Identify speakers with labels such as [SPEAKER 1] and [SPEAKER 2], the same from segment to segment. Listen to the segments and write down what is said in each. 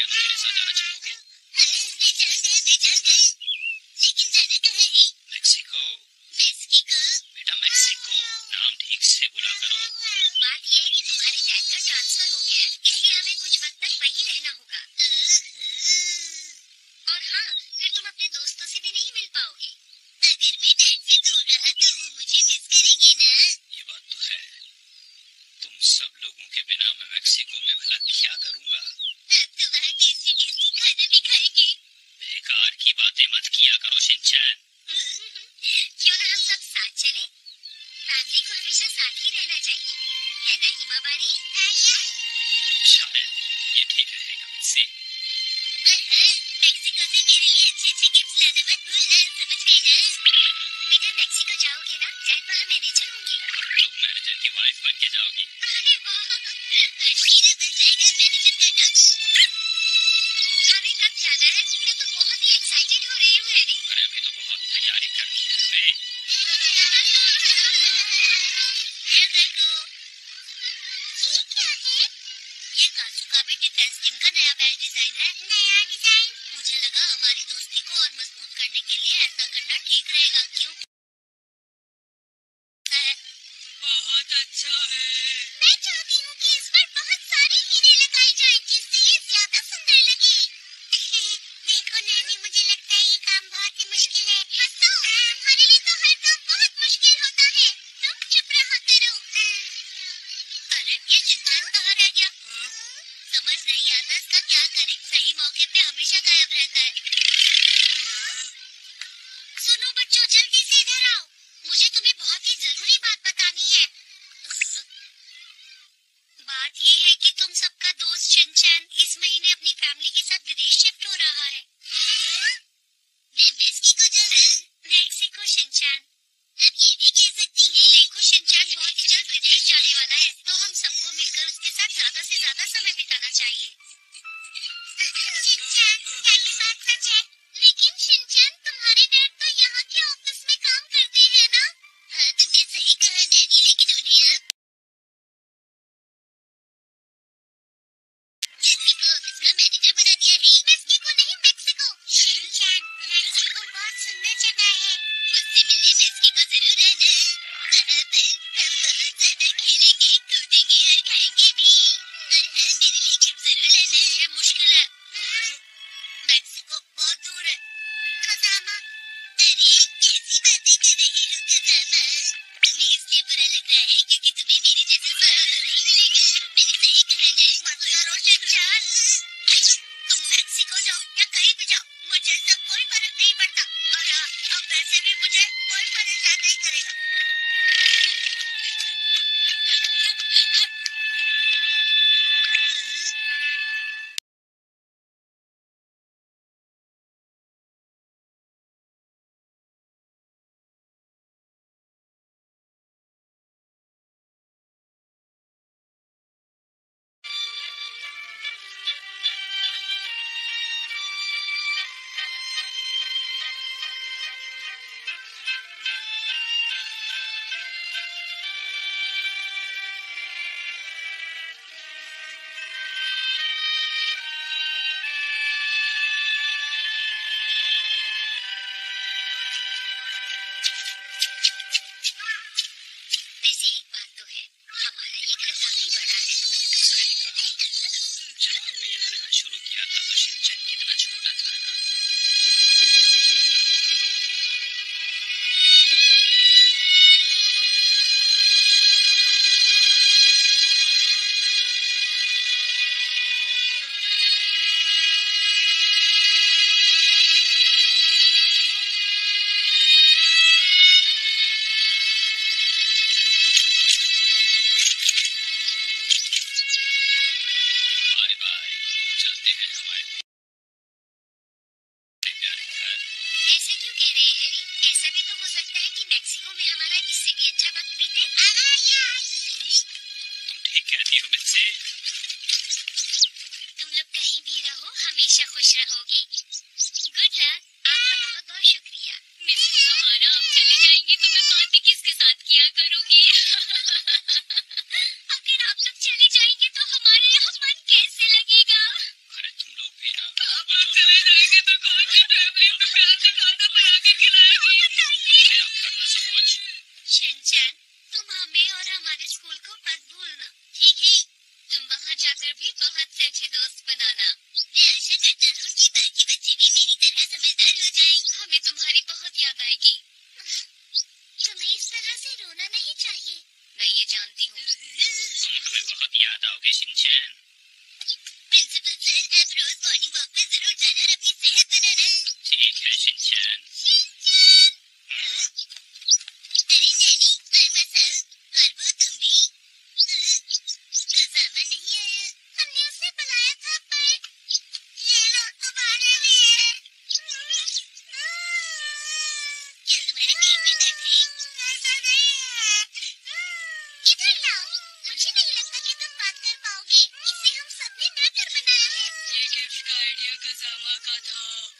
[SPEAKER 1] क्या तुम मेरे साथ जाना चाहोगे?
[SPEAKER 2] ले चल लेकिन जाने कहाँ है?
[SPEAKER 1] मैक्सिको।
[SPEAKER 2] मेक्सिको?
[SPEAKER 1] बेटा मैक्सिको, नाम ठीक से बुला करो।
[SPEAKER 2] बात यह है कि तुम्हारे डैड का ट्रांसफर हो गया, इसलिए हमें कुछ वक्त तक वहीं रहना होगा। और हाँ, फिर तुम अपने दोस्तों से भी नहीं मिल पाओगे। अगर मैं डैड से दूर रहा तो वो मुझे मिस करेंगे ना?
[SPEAKER 1] ये बात तो है। तुम सब लोगों के बिना मैं मैक्सिको में भला क्या करूँगा?
[SPEAKER 2] अब तो वहाँ टेस्टी टेस्टी खाना भी खाएंगे।
[SPEAKER 1] बेकार की बातें मत किया करो शिनचैन।
[SPEAKER 2] क्यों ना हम सब साथ चले? फैमिली को हमेशा साथ ही रहना चाहिए, है ना हिमाबारी?
[SPEAKER 1] शायद ये ठीक रहेगा मुझसे।
[SPEAKER 2] मेक्सिको से मेरे लिए अच्छे गिफ्ट लाना मत भूलना, समझ गए ना? बेटा मैक्सिको जाओगे ना, डैड वहाँ मैनेजर होंगे।
[SPEAKER 1] तुम मैनेजर की वाइफ बन के जाओगी?
[SPEAKER 2] अरे वाह, हीरो बन जाएगा मैनेजर का डॉक्टर। हमें कब जाना है? मैं तो बहुत ही एक्साइटेड हो रही हूँ हैरी।
[SPEAKER 1] अरे अभी तो बहुत तैयारी करनी है हमें।
[SPEAKER 2] ये देखो, ये क्या है? ये कासुकाबे डिफेंस टीम का नया बैच डिजाइन है। नया डिजाइन? मुझे लगा हमारी दोस्ती को और मजबूत करने के लिए ऐसा करना ठीक रहेगा, क्यों?
[SPEAKER 1] बहुत अच्छा है।
[SPEAKER 2] मैं चाहती हूँ कि इस पर बहुत सारे हीरे लगाए जाएं, जिससे ये ज्यादा सुंदर लगे। देखो नैनी, मुझे लगता है ये काम बहुत ही मुश्किल है। हंसो, तुम्हारे लिए तो हर काम बहुत मुश्किल होता है। तुम चुप रहा करो। अरे ये शिनचैन कहाँ रह गया? समझ नहीं आता इसका क्या करे। सही मौके पे हमेशा गायब रहता है। सुनो बच्चों, जल्दी से इधर आओ, मुझे तुम्हें बहुत ही जरूरी बात बतानी है। बात ये है कि तुम सबका दोस्त शिनचैन इस महीने अपनी फैमिली के साथ विदेश शिफ्ट हो रहा है। मैं मेक्सिको जाना? Mexico Shinchan? अब ये भी कह सकती है। देखो शिनचैन बहुत ही जल्द विदेश जाने वाला है, तो हम सबको मिलकर उसके साथ ज्यादा से ज्यादा समय बिताना चाहिए। शिनचैन, क्या ये बात सच है? लेकिन शिनचैन, तुम्हारे डैड तो यहाँ के ऑफिस में काम करते हैं ना? हाँ तुमने सही कहा डैडी, लेकिन उन्हें अब मेक्सिको ऑफिस का मैनेजर बना दिया है। मेक्सिको नहीं, मेक्सिको। शिनचैन, मेक्सिको बहुत सुंदर जगह है। मुझसे मिलने मेक्सिको जरूर आना। वहाँ पर हम बहुत ज्यादा खेलेंगे, कूदेंगे और खाएंगे भी। और हाँ, मेरे लिए गिफ्ट जरूर लाना। ये मुश्किल है, मेक्सिको बहुत दूर है। खजाना? अरे कैसी बातें कर रही हो खजाना? तुम्हें इसलिए बुरा लग रहा है क्योंकि तुम्हें मेरे जैसा सहारा नहीं मिलेगा। मैंने सही कहा ना? मत करो शिनचैन। तुम मेक्सिको जाओ या कहीं भी जाओ, मुझे इससे कोई फर्क नहीं पड़ता। और अब वैसे भी मुझे कोई परेशान नहीं करेगा। वैसे एक बात तो है, हमारा ये घर काफी बड़ा है।
[SPEAKER 1] जब हमने यहाँ रहना शुरू किया था तो शिनचैन कितना छोटा था ना? बाय बाय, चलते हैं हमारे प्यारे घर।
[SPEAKER 2] ऐसे क्यों कह रहे हैं हैरी? ऐसा भी तो हो सकता है कि मेक्सिको में हमारा इससे भी अच्छा वक्त बीते।
[SPEAKER 1] तुम ठीक कहती हो मुझसे।
[SPEAKER 2] तुम लोग कहीं भी रहो, हमेशा खुश रहोगे। Good luck. आपका बहुत बहुत शुक्रिया।
[SPEAKER 3] मिसेस सहारा, आप चली जाएंगी तो मैं बातें किसके साथ किया करूंगी?
[SPEAKER 2] अगर आप लोग चले जाएंगे तो हमारे यहाँ मन कैसे लगेगा?
[SPEAKER 1] अरे तुम लोग भी
[SPEAKER 2] हम सबने मिलकर बनाया है।
[SPEAKER 3] ये गिफ्ट का आइडिया कज़ामा का था।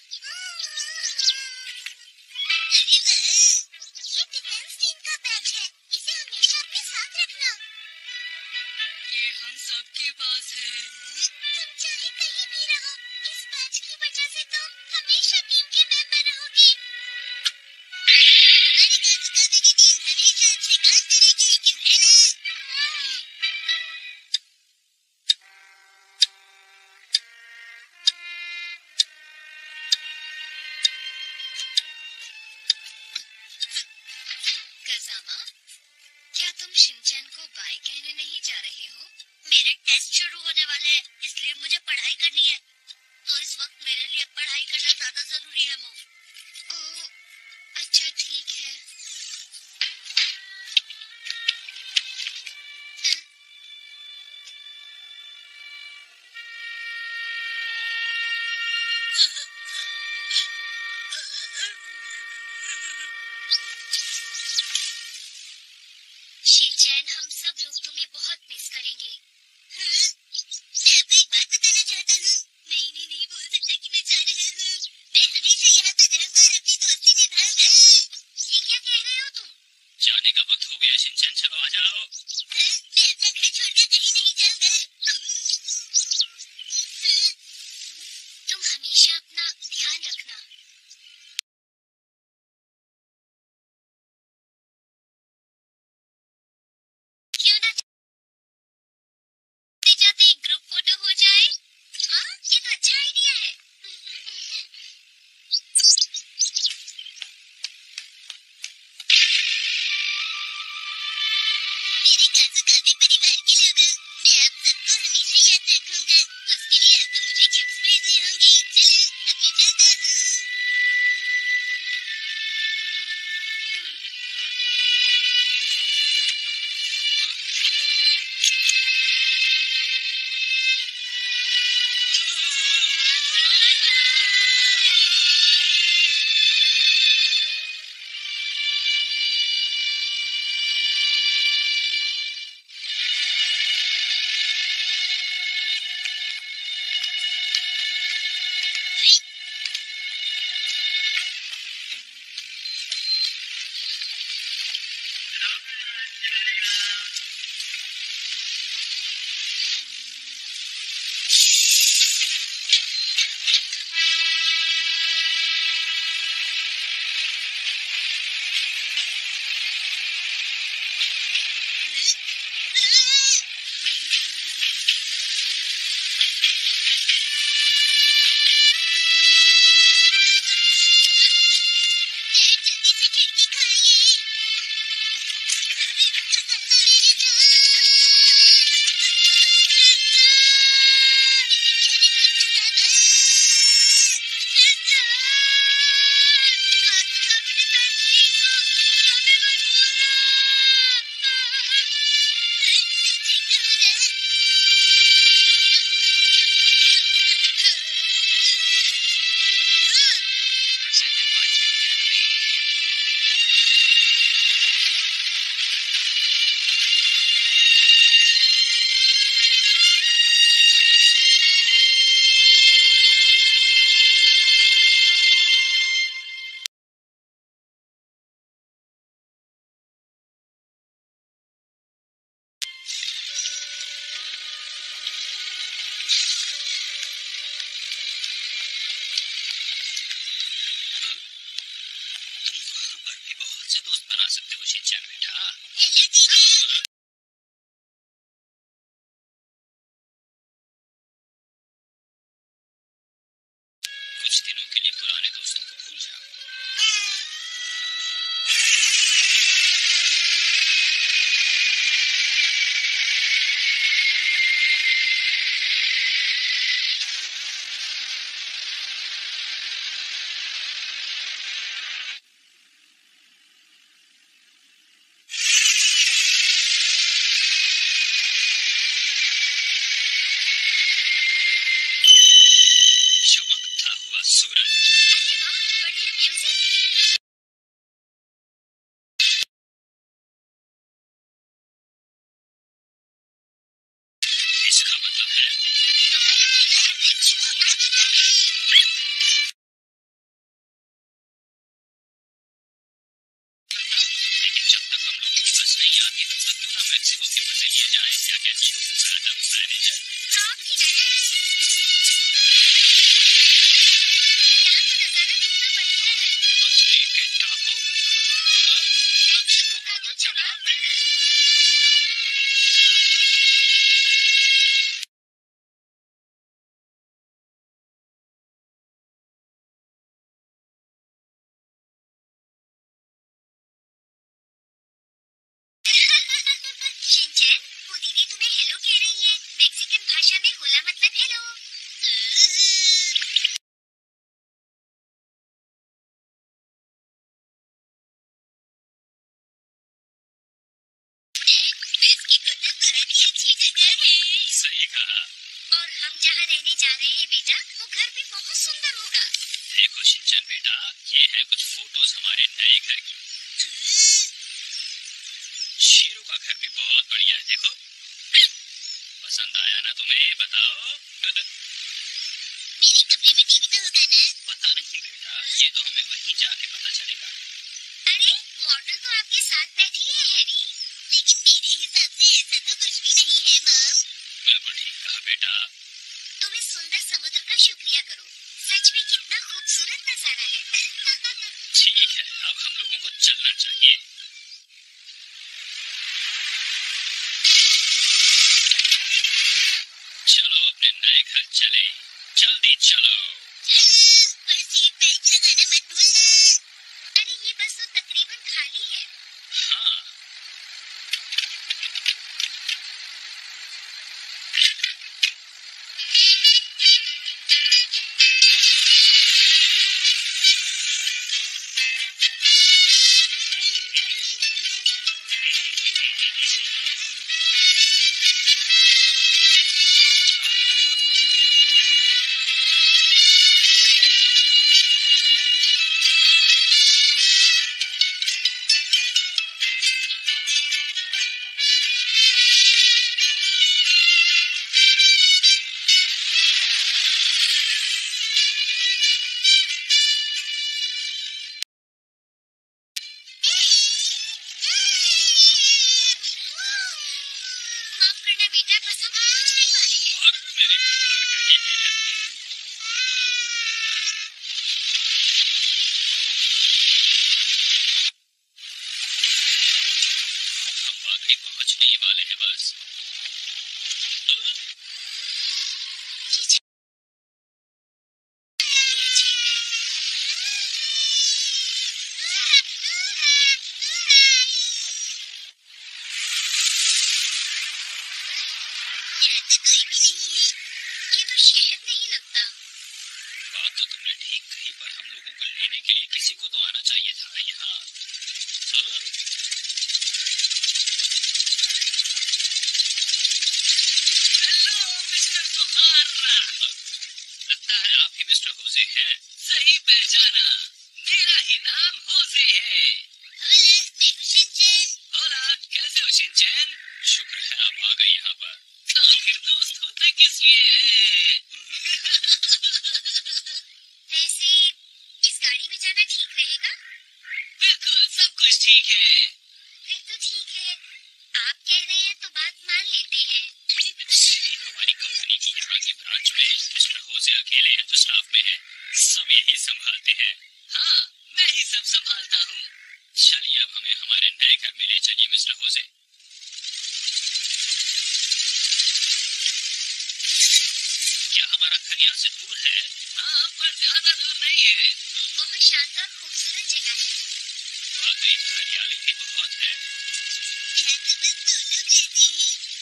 [SPEAKER 2] अरे वाह, ये डिफेंस टीम का बैच है, इसे हमेशा अपने साथ रखना।
[SPEAKER 3] ये हम सबके पास है।
[SPEAKER 2] तुम चाहे कहीं भी रहो, इस बैच की वजह से तुम हमेशा टीम के मेंबर रहोगे। हमारी काज़ामा की टीम हमेशा अच्छे काम करेगी, क्यों है ना?
[SPEAKER 3] कज़ामा, क्या तुम शिनचैन को बाय कहने नहीं जा रहे हो?
[SPEAKER 2] मेरे टेस्ट शुरू होने वाले हैं, इसलिए मुझे पढ़ाई करनी है। तो इस वक्त मेरे लिए पढ़ाई करना ज्यादा जरूरी है। मूव।
[SPEAKER 3] ओह, अच्छा ठीक है। शिनचैन, हम सब लोग तुम्हें बहुत मिस करेंगे।
[SPEAKER 2] मैं आपको एक बात बताना चाहता हूँ। मैं इन्हें नहीं बोल सकता कि मैं जा रहा हूँ। मैं हमेशा यहाँ पे रहूंगा और अपनी दोस्ती निभाऊंगा।
[SPEAKER 3] ये क्या कह रहे हो तुम?
[SPEAKER 1] जाने का वक्त हो गया शिनचैन, चलो आ जाओ।
[SPEAKER 2] मैं अपना घर छोड़कर कहीं नहीं जाऊंगा।
[SPEAKER 3] तुम हमेशा अपना ध्यान रखना। क्यों ना जाते एक ग्रुप फोटो हो जाए?
[SPEAKER 2] हाँ, ये तो अच्छा आइडिया है। मेरे काज़ामा परिवार के लोगों, मैं आप सबको हमेशा याद रखूंगा। उसके लिए आपको मुझे गिफ्ट भेजने होंगे। चलो, अब मैं चलता हूँ। जल्दी से खिड़की खोलिए।
[SPEAKER 1] Presented by Duke Henry. और भी बहुत से दोस्त बना सकते हो शिनचैन बेटा।
[SPEAKER 2] हेलो दीदी।
[SPEAKER 1] कुछ दिनों के लिए पुराने दोस्तों को भूल जाओ। चमकता हुआ सूरज।
[SPEAKER 3] अरे वाह, बढ़िया म्यूजिक।
[SPEAKER 1] इसका मतलब है लेकिन जब तक हम लोगों की बस नहीं आती तब तक क्यों ना मैक्सिको की मजे लिए जाए। क्या कहती हो मैडम मैनेजर? असली बेटा हो, मैक्सिको का तो जवाब नहीं।
[SPEAKER 2] शिनचैन, वो दीदी तुम्हें हेलो कह रही है। मेक्सिकन भाषा में होला मतलब हेलो। मेक्सिको तो बहुत ही अच्छी जगह है।
[SPEAKER 1] सही कहा।
[SPEAKER 2] और हम जहाँ रहने जा रहे हैं बेटा, वो घर भी बहुत सुंदर होगा।
[SPEAKER 1] देखो शिनचैन बेटा, ये है कुछ फोटोज हमारे नए घर की। शीरू का घर भी बहुत बढ़िया है। देखो, पसंद आया ना तुम्हें? बताओ।
[SPEAKER 2] मेरे कमरे में टीवी तो होगा ना?
[SPEAKER 1] पता नहीं बेटा, ये तो हमें वहीं जाके पता चलेगा।
[SPEAKER 2] अरे मॉडल तो आपके साथ बैठी है हैरी। लेकिन मेरे हिसाब से ऐसा तो कुछ भी नहीं है मॉम।
[SPEAKER 1] बिल्कुल ठीक कहा बेटा।
[SPEAKER 2] तुम इस सुंदर समुद्र का शुक्रिया करो। सच में कितना खूबसूरत नजारा है।
[SPEAKER 1] ठीक है, अब हम लोगों को चलना चाहिए। चलो अपने नए घर चले, जल्दी चलो।
[SPEAKER 2] और सीट बेल्ट लगाना मत भूलना। अरे ये बस तो तकरीबन खाली है।
[SPEAKER 1] हाँ,
[SPEAKER 2] माफ करना बेटा, बस हम पहुंचने वाले हैं।
[SPEAKER 1] और मेरी पावर गई। हम वाकई पहुंचने ही वाले हैं बस।
[SPEAKER 2] यहाँ तो कोई भी नहीं है। ये तो शहर नहीं लगता।
[SPEAKER 1] बात तो तुमने ठीक कही, पर हम लोगों को लेने के लिए किसी को तो आना चाहिए था ना यहाँ। हेलो मिस्टर कुमार, लगता है आप ही मिस्टर होजे हैं। सही पहचाना, मेरा ही नाम होजे है।
[SPEAKER 2] होला, मैं हूँ शिनचैन।
[SPEAKER 1] होला, कैसे हो शिनचैन? शुक्र है आप आ गए यहाँ पर। आखिर दोस्त होते किस लिए हैं?
[SPEAKER 2] वैसे इस गाड़ी में जाना ठीक रहेगा?
[SPEAKER 1] बिल्कुल, सब कुछ ठीक है।
[SPEAKER 2] फिर तो ठीक है। आप कह रहे हैं तो बात मान लेते हैं।
[SPEAKER 1] हमारी कंपनी की यहाँ की ब्रांच में मिस्टर होजे अकेले हैं जो स्टाफ में हैं। सब यही संभालते हैं। हाँ, मैं ही सब संभालता हूँ। चलिए अब हमें हमारे नए घर में ले चलिए मिस्टर होजे। क्या हमारा घर यहाँ से दूर है? हाँ, पर ज्यादा दूर नहीं है।
[SPEAKER 2] बहुत शानदार खूबसूरत जगह है।
[SPEAKER 1] वाकई हरियाली भी बहुत है।
[SPEAKER 2] यहाँ तो बस दो लोग रहते हैं।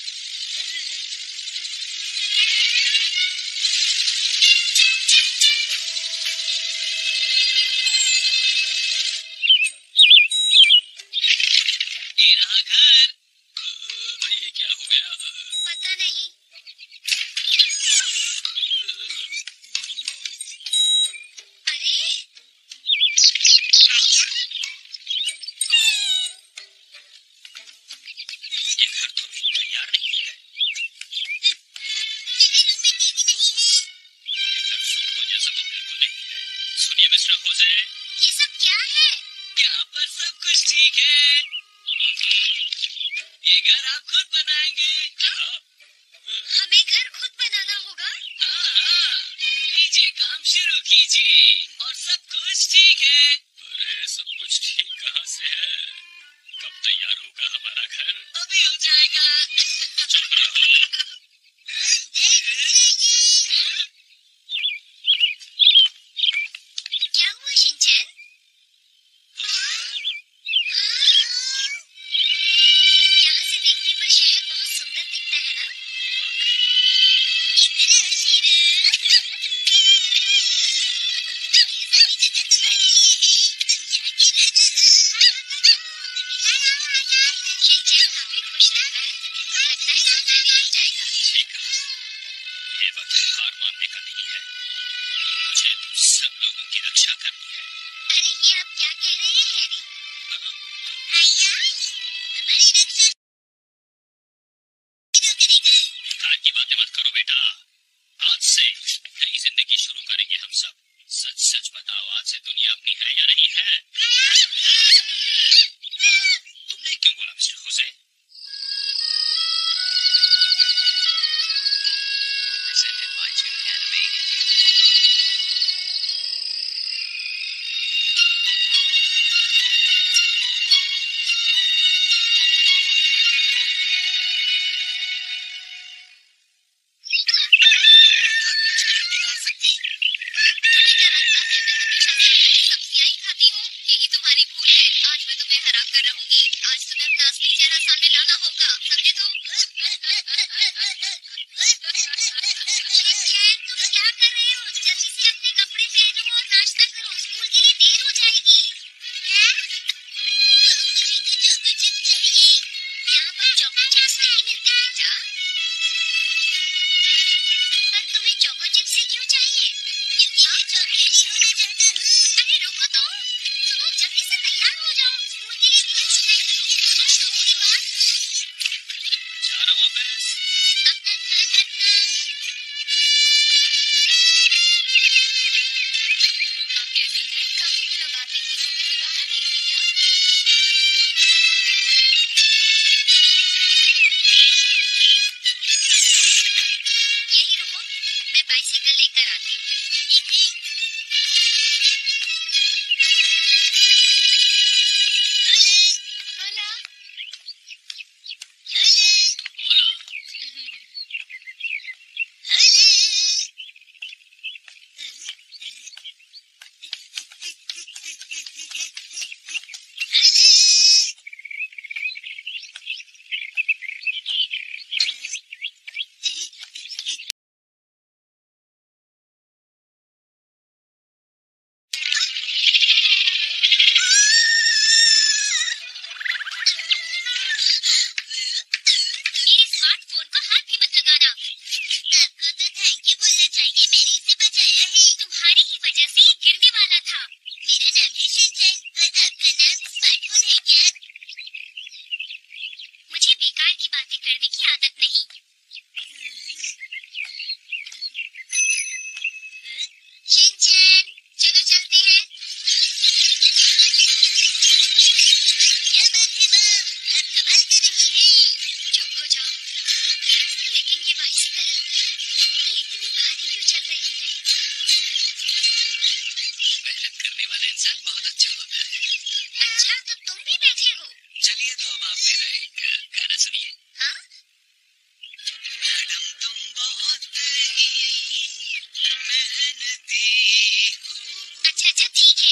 [SPEAKER 1] ये रहा घर। ये क्या हो गया?
[SPEAKER 2] पता नहीं। अरे
[SPEAKER 1] ये घर तो अभी तैयार मिस्टर होजे।
[SPEAKER 2] ये सब क्या है?
[SPEAKER 1] यहाँ पर सब कुछ ठीक है। ये घर आप खुद बनाएंगे। हाँ?
[SPEAKER 2] हमें घर खुद बनाना होगा?
[SPEAKER 1] हाँ, लीजिए काम शुरू कीजिए और सब कुछ ठीक है। अरे सब कुछ ठीक कहाँ से है? कब तैयार होगा हमारा घर? अभी हो जाएगा। चुप रहो।
[SPEAKER 2] क्या हुआ शिनचैन? यहाँ से देखने पर शहर बहुत सुंदर दिखता है ना? शिनचैन काफी खुश लग रहा है। लगता है सब भी हो जाएगा।
[SPEAKER 1] ये वक्त हार मानने का नहीं है। मुझे सब लोगों की रक्षा करनी है।
[SPEAKER 2] अरे ये आप क्या कह रहे हैं हैरी? हमारी रक्षा
[SPEAKER 1] बेकार की बातें मत करो बेटा। आज से नई जिंदगी शुरू करेंगे हम सब। सच सच बताओ, आज से दुनिया अपनी है या नहीं है? तुमने क्यों बोला मिस्टर होजे? Presented by Toon Animated.
[SPEAKER 2] सब्जियां ही खाती हूँ। यही तुम्हारी भूल है। आज मैं तुम्हें हरा कर रहूंगी। आज तुम्हें अपना असली चेहरा सामने लाना होगा, समझे तुम? तुम क्या कर रहे हो? जल्दी से अपने कपड़े पहनो और नाश्ता करो। स्कूल के लिए देर हो जाएगी। यहाँ पर चॉको चिप्स नहीं मिलते बेटा। पर तुम्हें चॉको चिप्स से क्यों चाहिए? अरे रुको तो, चलो जल्दी से तैयार हो जाओ। स्कूल के लिए देर हो जाएगी।
[SPEAKER 1] जा रहा हूँ वापस।
[SPEAKER 2] अपना ध्यान रखना। आप कैसी हैं? काफी दिनों बाद देखी तो कहीं बाहर गई थी क्या? यही रुको, मैं बाइसिकल लेकर आती हूँ। ठीक है। बोला।
[SPEAKER 1] बोला।
[SPEAKER 2] मेरे स्मार्टफोन को हाथ भी मत लगाना। आपको तो थैंक यू बोलना चाहिए, मैंने इसे बचाया है। तुम्हारी ही वजह से ये गिरने वाला था। मेरा नाम है शिनचैन और आपका नाम स्मार्टफोन है क्या? मुझे बेकार की बातें करने की आदत नहीं। शिनचैन, चलो चलते हैं। क्या बात है माँ, आप कमाल कर रही है। चुप हो जाओ। लेकिन ये बाइसिकल इतनी भारी क्यों चल रही है?
[SPEAKER 1] मेहनत करने वाला इंसान बहुत अच्छा होता है।
[SPEAKER 2] अच्छा, तो तुम भी बैठे हो?
[SPEAKER 1] चलिए तो अब आप मेरा एक गाना सुनिए।
[SPEAKER 2] हाँ?
[SPEAKER 1] मैडम तुम बहुत मेहनती हो।
[SPEAKER 2] अच्छा अच्छा ठीक है।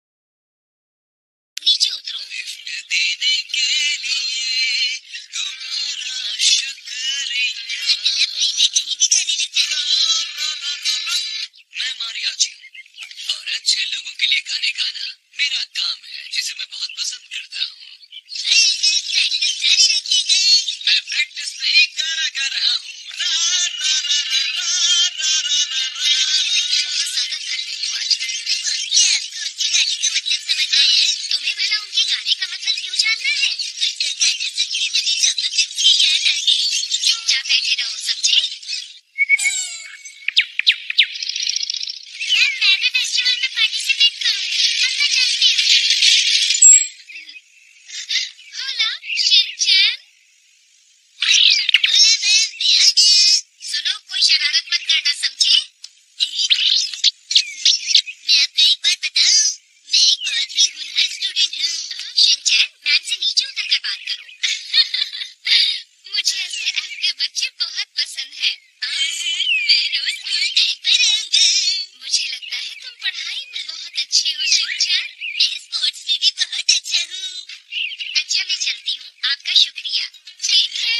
[SPEAKER 2] नीचे उतरो।
[SPEAKER 1] लिफ्ट देने के लिए तुम्हारा शुक्रिया।
[SPEAKER 2] मतलब में कहीं भी गाने लग जाते।
[SPEAKER 1] मैं मारियाची हूँ और अच्छे लोगों के लिए गाने गाना मेरा काम है, जिसे मैं बहुत पसंद करता हूँ।
[SPEAKER 2] प्रैक्टिस जारी रखिएगा।
[SPEAKER 1] मैं प्रैक्टिस नहीं गाना गा रहा हूँ। रा रा रा रा रा रा रा रा रा।
[SPEAKER 2] बहुत ज्यादा थक गई हो आज। और क्या आपको उनके गाने का मतलब समझ आया? तुम्हें भला उनके गाने का मतलब क्यों जानना है? उनका गाना सुन के मुझे चॉको चिप्स की याद आ गई। जा बैठे रहो, समझे? मैम, मैं भी फेस्टिवल में पार्टिसिपेट टाइम पर आऊंगा।
[SPEAKER 3] मुझे लगता है तुम पढ़ाई में बहुत अच्छे हो शिनचैन।
[SPEAKER 2] मैं स्पोर्ट्स में भी बहुत अच्छा हूँ।
[SPEAKER 3] अच्छा मैं चलती हूँ, आपका शुक्रिया।
[SPEAKER 2] ठीक है।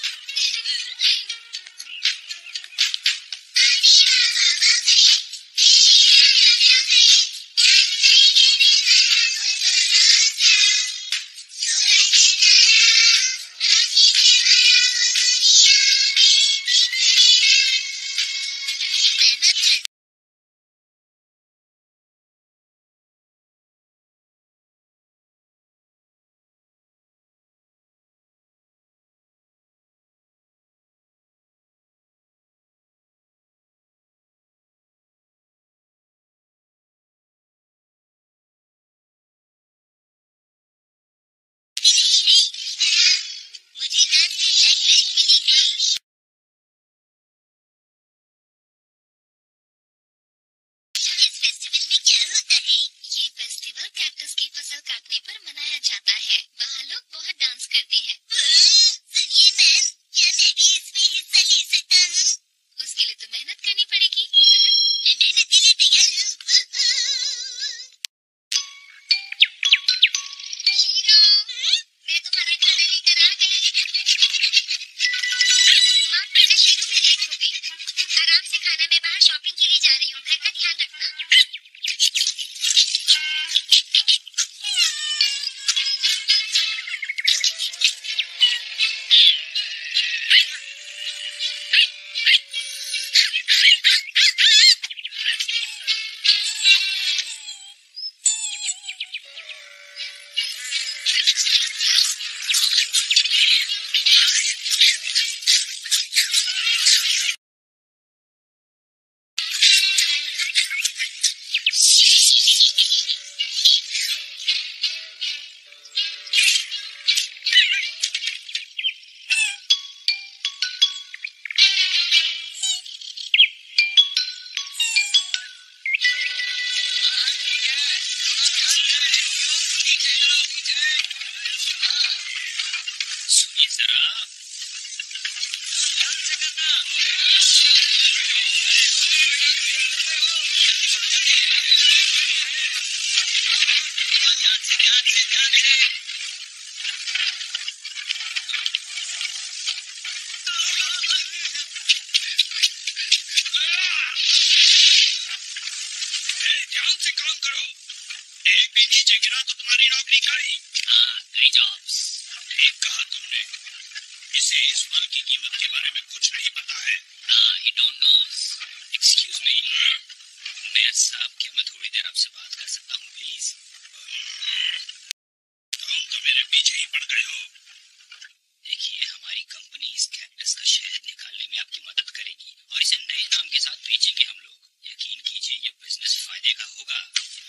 [SPEAKER 2] मुझे रात को ब्लैक बेल्ट मिली है। इस फेस्टिवल में क्या होता है?
[SPEAKER 3] ये फेस्टिवल कैक्टस की फसल काटने पर मनाया जाता है। वहाँ लोग बहुत डांस करते हैं।
[SPEAKER 2] सुनिए मैम, क्या मैं भी इसमें हिस्सा ले सकता हूँ?
[SPEAKER 3] उसके लिए तो मेहनत करनी पड़ेगी।
[SPEAKER 2] मैं मेहनत के लिए तैयार हूँ।
[SPEAKER 3] मैं तुम्हारा खाना लेकर आ गई। माफ करना शीरू, मैं लेट हो गई। आराम से खाना, मैं बाहर शॉपिंग के लिए जा रही हूँ। घर का ध्यान रखना।
[SPEAKER 1] सुनिए जरा, ध्यान से करना। ध्यान से। ध्यान से काम करो। एक भी नीचे गिरा तो तुम्हारी नौकरी गई। हाँ, गई जॉब्स। ठीक कहा तुमने। इसे इस फल की कीमत के बारे में कुछ नहीं पता है। He don't knows. Excuse me, मैं साहब क्या मैं थोड़ी देर आपसे बात कर सकता हूँ प्लीज? तुम तो मेरे पीछे ही पड़ गए हो। देखिए, हमारी कंपनी इस कैक्टस का शहद निकालने में आपकी मदद करेगी और इसे नए नाम के साथ बेचेंगे हम लोग। यकीन कीजिए, ये बिजनेस फायदे का होगा।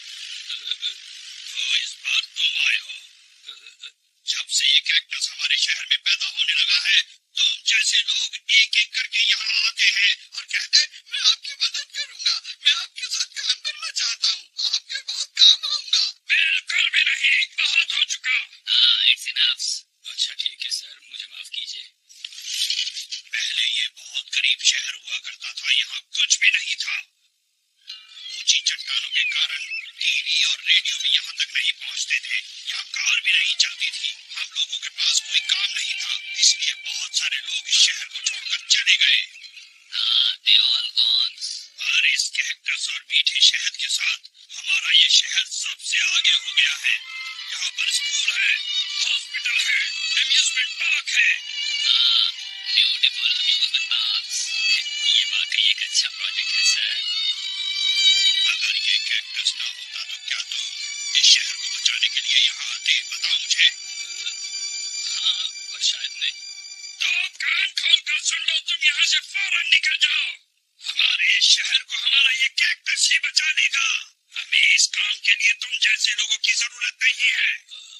[SPEAKER 1] तो इस बार तुम आए हो। जब से ये कैक्टस हमारे शहर में पैदा होने लगा है, तुम जैसे लोग एक एक करके यहाँ आते हैं और कहते हैं मैं आपकी मदद करूंगा, मैं आपके साथ काम करना चाहता हूँ, आपके बहुत काम आऊंगा। बिल्कुल भी नहीं, बहुत हो चुका। It's enough. अच्छा ठीक है सर, मुझे माफ कीजिए। पहले ये बहुत गरीब शहर हुआ करता था, यहाँ कुछ भी नहीं था। ऊंची चट्टानों के कारण टीवी और रेडियो भी यहाँ तक नहीं पहुँचते थे। यहाँ कार भी नहीं चलती थी। हम लोगों के पास कोई काम नहीं था, इसलिए बहुत सारे लोग इस शहर को छोड़कर चले गए। They all gone. और इस कैक्टस और मीठे शहद के साथ हमारा ये शहर सबसे आगे हो गया है। यहाँ पर स्कूल है, हॉस्पिटल है, अम्यूजमेंट पार्क है। Beautiful amusement park. ये वाकई एक अच्छा प्रोजेक्ट है सर। अगर ये कैक्टस ना होता तो क्या तुम इस शहर को बचाने के लिए यहाँ आते? बताओ मुझे। हाँ, पर शायद नहीं। तो कान खोल कर सुन लो, तुम यहाँ से फौरन निकल जाओ। हमारे इस शहर को हमारा ये कैक्टस ही बचा लेगा। हमें इस काम के लिए तुम जैसे लोगों की जरूरत नहीं है।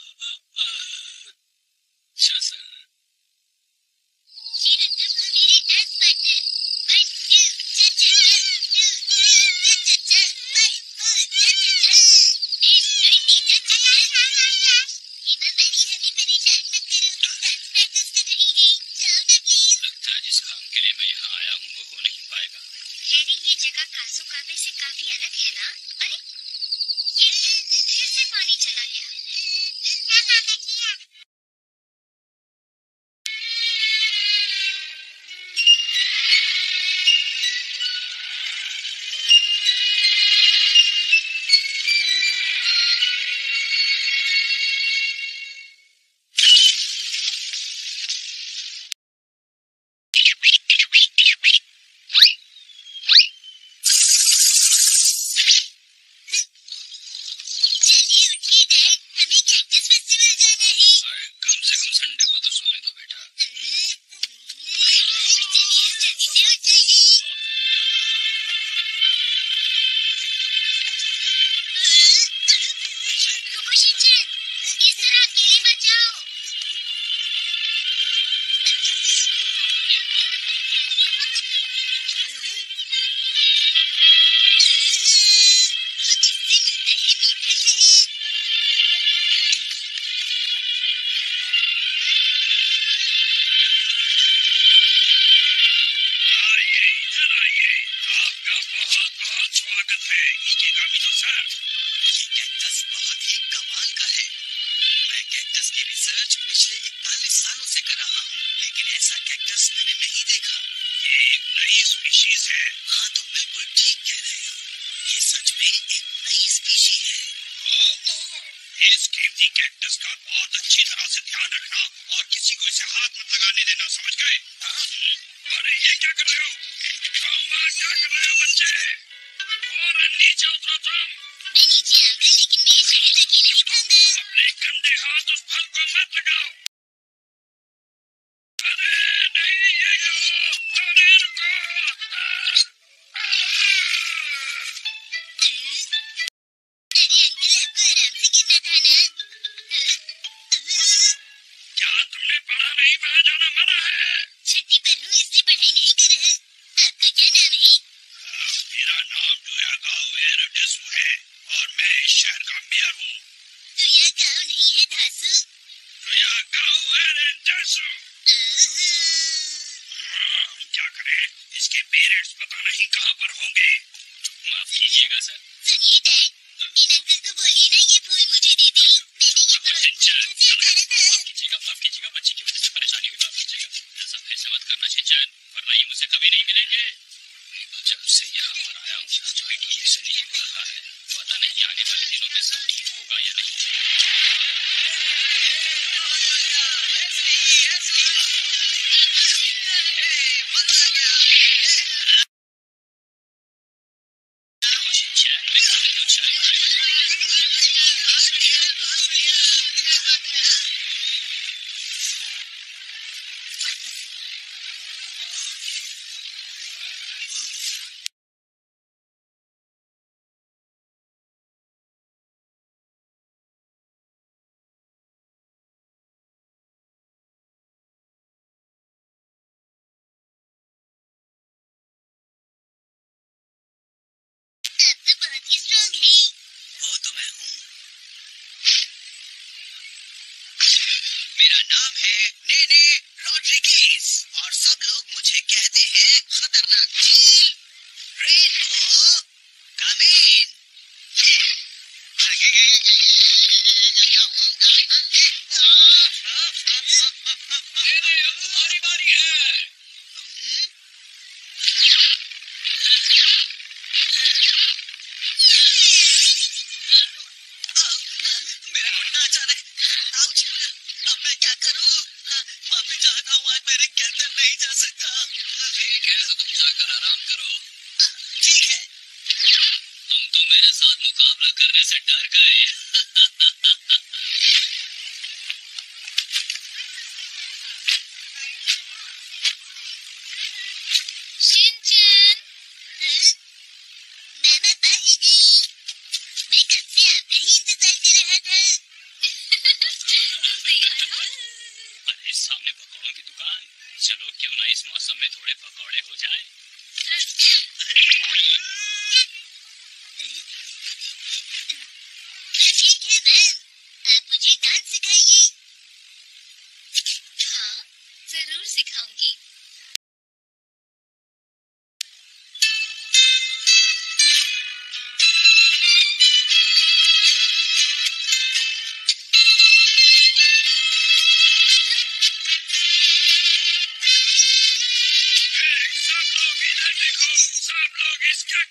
[SPEAKER 1] अच्छा सर।
[SPEAKER 2] शीरू, तुम हो मेरे डांस पार्टनर। 1 2
[SPEAKER 1] लगता है जिस काम के लिए मैं यहाँ आया हूँ वो हो नहीं पाएगा।
[SPEAKER 2] हैरी, ये
[SPEAKER 3] जगह कासुकाबे से काफी अलग है ना? अरे ये फिर से पानी चला गया।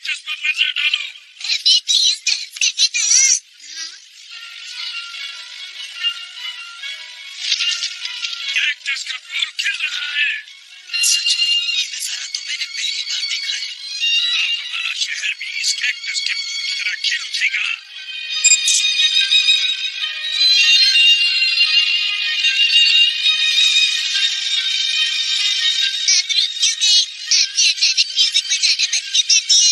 [SPEAKER 1] कैक्टस पर नजर डालो।
[SPEAKER 2] अभी प्लीज डांस करने दो।
[SPEAKER 1] कैक्टस का फूल खिल रहा है। सच में ये नजारा तो मैंने पहली बार देखा है। अब हमारा शहर भी इस कैक्टस के फूल की तरह खिल उठेगा।
[SPEAKER 2] आप रुक क्यों गए? आपने अचानक म्यूजिक बजाना बंद क्यों कर दिया?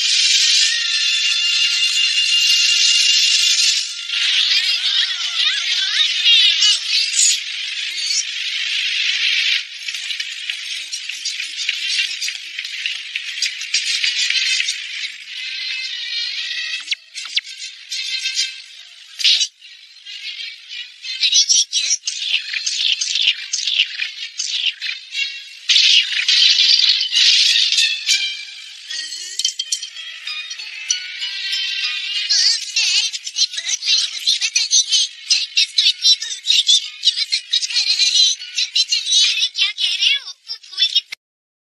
[SPEAKER 2] अरे ये क्या? बहुत बड़ी मुसीबत आ गई है। कैक्टस को इतनी भूख लगी कि वो सब कुछ खा रहा है। जल्दी चलिए।
[SPEAKER 3] अरे क्या कह रहे हो? वो फूल कितना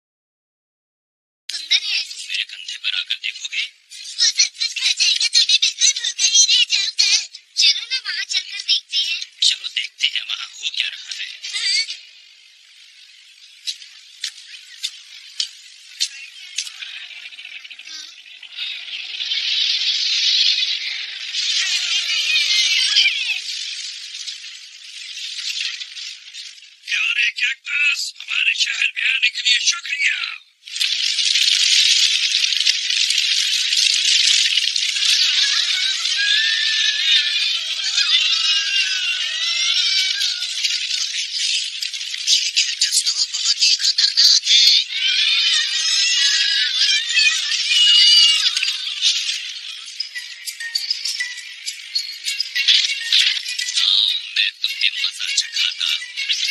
[SPEAKER 3] सुंदर है।
[SPEAKER 1] तुम मेरे कंधे पर आकर देखोगे?
[SPEAKER 2] वो सब कुछ खा जाएगा तो मैं बिल्कुल भूखा ही रह जाऊंगा।
[SPEAKER 3] चलो ना वहाँ चलकर देखते हैं।
[SPEAKER 1] चलो देखते हैं वहाँ हो क्या रहा है। प्यारे कैक्टस, हमारे शहर में आने के लिए शुक्रिया। ये कैक्टस तो बहुत ही खतरनाक है। आओ, मैं तुम्हें मजा चखाता हूँ।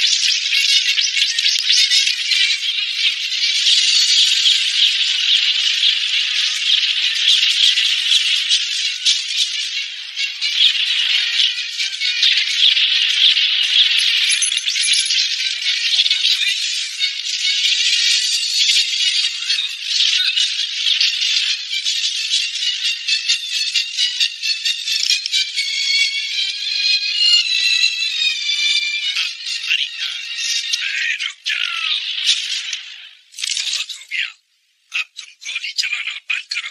[SPEAKER 1] रुक जाओ। बहुत हो गया, अब तुम गोली चलाना बंद करो।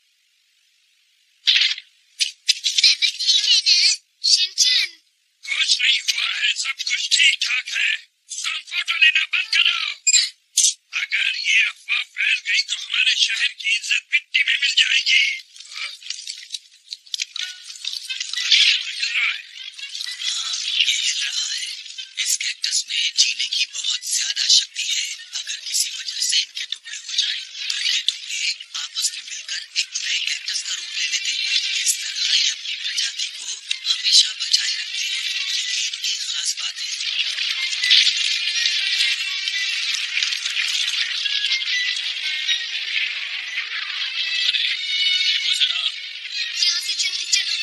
[SPEAKER 2] सब ठीक है ना?
[SPEAKER 3] शिनचैन,
[SPEAKER 1] कुछ नहीं हुआ है, सब कुछ ठीक ठाक है। तुम फोटो लेना बंद करो। अगर ये अफवाह फैल गई तो हमारे शहर की इज्जत मिट्टी में मिल जाएगी। इस कैक्टस में जीने की बहुत ज्यादा शक्ति है। अगर किसी वजह से इनके टुकड़े हो जाए तो ये टुकड़े आपस में मिलकर एक नए कैक्टस का रूप ले लेते हैं। इस तरह ये अपनी प्रजाति को हमेशा बचाए रखते हैं। ये इनकी खास बात है। अरे देखो जरा।
[SPEAKER 3] यहाँ से जल्दी चलो।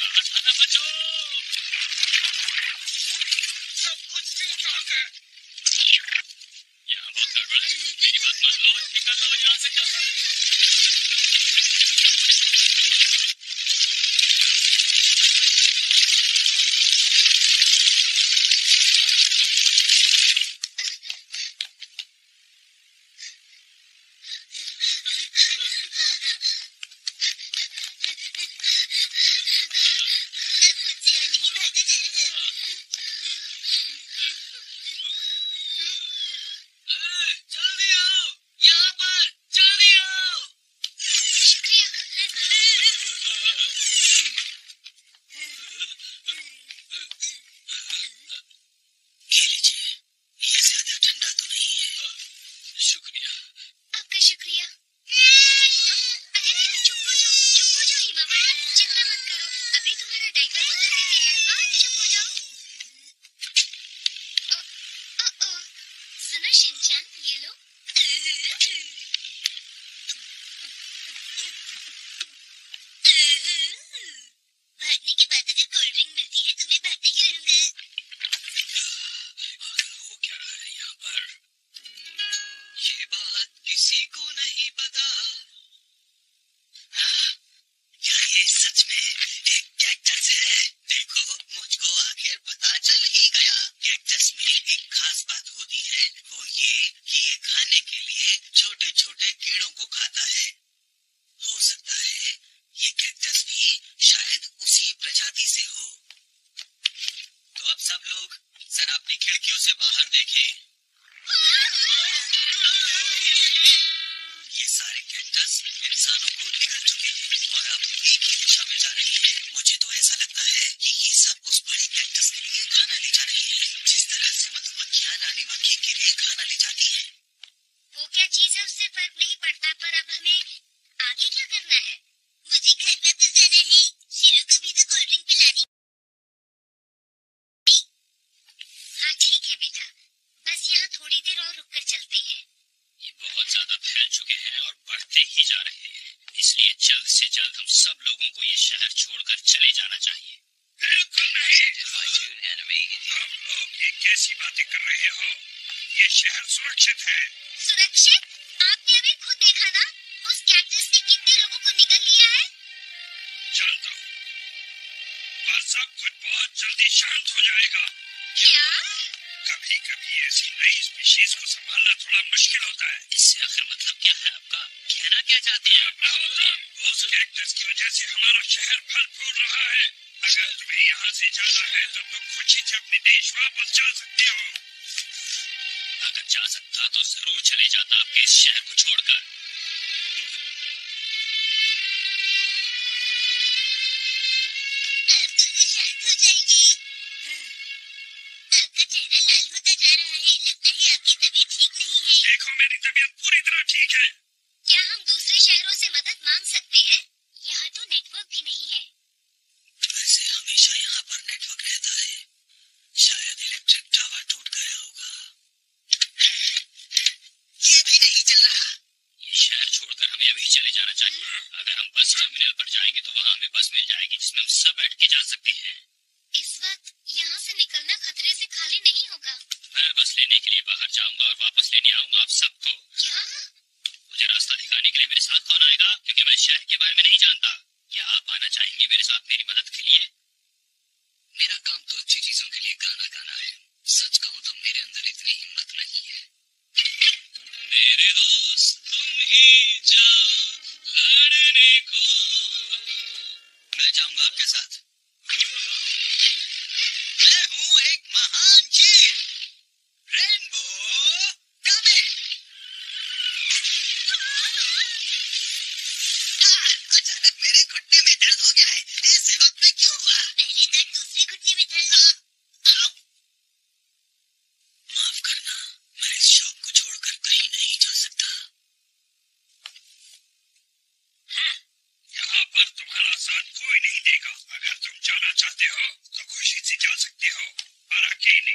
[SPEAKER 1] अचानक बचो। सब कुछ ठीक ठाक है। यहाँ बहुत गड़बड़ है, मेरी बात मान लो, निकल लो यहाँ से जल्दी।
[SPEAKER 3] शिनचैन, ये लो।
[SPEAKER 2] भागने के बाद अगर कोल्ड ड्रिंक मिलती है तो मैं भागते ही रहूंगा।
[SPEAKER 1] हो क्या रहा है यहाँ पर? ये बात किसी को नहीं पता। क्या ये सच में एक कैक्टस है? देखो, मुझको आखिर पता चल ही गया। कैक्टस में एक खास बात होती है, वो ये कि ये खाने के लिए छोटे छोटे कीड़ों को खाता है। हो सकता है ये कैक्टस भी शायद उसी प्रजाति से हो। तो अब सब लोग जरा अपनी खिड़कियों से बाहर देखें। ये सारे कैक्टस इंसानों को निगल चुके हैं और अब एक ही दिशा में जा रहे हैं। मुझे तो ऐसा लगता है कि ये सब उस बड़ी कैक्टस के लिए खाना ले जा रहे हैं, जिस तरह से मधुमक्खियां रानी मक्खी के लिए खाना ले जाती है।
[SPEAKER 2] वो क्या चीज है उससे फर्क नहीं पड़ता, पर अब हमें आगे क्या करना है? मुझे घर वापस जाना है। शिरुक भी तो कोल्ड ड्रिंक पिलानी।
[SPEAKER 3] हाँ ठीक है बेटा, बस यहाँ थोड़ी देर और रुककर चलते हैं।
[SPEAKER 1] ये बहुत ज्यादा फैल चुके हैं और बढ़ते ही जा रहे हैं, इसलिए जल्द से जल्द हम सब लोगों को ये शहर छोड़कर चले जाना चाहिए। बिल्कुल नहीं। आप लोग ये कैसी बातें कर रहे हो? ये शहर सुरक्षित है।
[SPEAKER 2] सुरक्षित? आपने अभी खुद देखा ना, उस कैक्टस ने कितने लोगों को निगल लिया है।
[SPEAKER 1] जानता हूँ, पर सब कुछ बहुत जल्दी शांत हो जाएगा।
[SPEAKER 2] क्या?
[SPEAKER 1] कभी कभी ऐसी नई स्पीशीज को संभालना थोड़ा मुश्किल होता है। इससे आखिर मतलब क्या है आपका? कहना क्या चाहते हैं? उस कैक्टस की वजह से हमारा शहर फल फूल रहा है। अगर तुम्हें यहाँ से जाना है तो तुम खुशी से अपने देश वापस जा सकते हो। अगर जा सकता तो जरूर चले जाता आपके इस शहर को छोड़कर।
[SPEAKER 2] शांत हो जाएगी। आपका चेहरा लाल होता जा रहा है, लगता है आपकी तबीयत ठीक नहीं है।
[SPEAKER 1] देखो, मेरी तबीयत पूरी तरह ठीक है।
[SPEAKER 3] क्या हम दूसरे शहरों से मदद मांग सकते हैं? यहाँ तो नेटवर्क भी नहीं है।
[SPEAKER 1] वैसे हमेशा यहाँ पर नेटवर्क रहता है, शायद इलेक्ट्रिक टावर टूट गया होगा। ये भी नहीं चल रहा। ये शहर छोड़कर हमें अभी चले जाना चाहिए। अगर हम बस टर्मिनल पर जाएंगे तो वहाँ हमें बस मिल जाएगी जिसमें हम सब बैठ के जा सकते हैं।
[SPEAKER 3] इस वक्त यहाँ से निकलना खतरे से खाली नहीं होगा।
[SPEAKER 1] मैं बस लेने के लिए बाहर जाऊंगा और वापस लेने आऊंगा आप सबको।
[SPEAKER 3] क्या?
[SPEAKER 1] मुझे रास्ता दिखाने के लिए मेरे साथ कौन आएगा? क्योंकि मैं शहर के बारे में नहीं जानता। क्या आप आना चाहेंगे मेरे साथ मेरी मदद के लिए? मेरा काम तो अच्छी चीजों के लिए गाना गाना है। सच कहूँ तो मेरे अंदर इतनी हिम्मत नहीं है। मेरे दोस्त तुम ही जाओ लड़ने को। मैं जाऊंगा आपके साथ। मैं हूँ एक महान चील, रेनबो कमेट। अचानक मेरे घुटने में दर्द हो गया है। ऐसे वक्त में क्यों हुआ?
[SPEAKER 2] पहली दर्द दूसरे घुटने में दर्द।
[SPEAKER 1] माफ करना, मैं इस शौक को छोड़कर कहीं नहीं जा सकता। यहाँ पर तुम्हारा साथ कोई नहीं देगा। अगर तुम जाना चाहते हो तो खुशी से जा सकते हो, पर अकेले।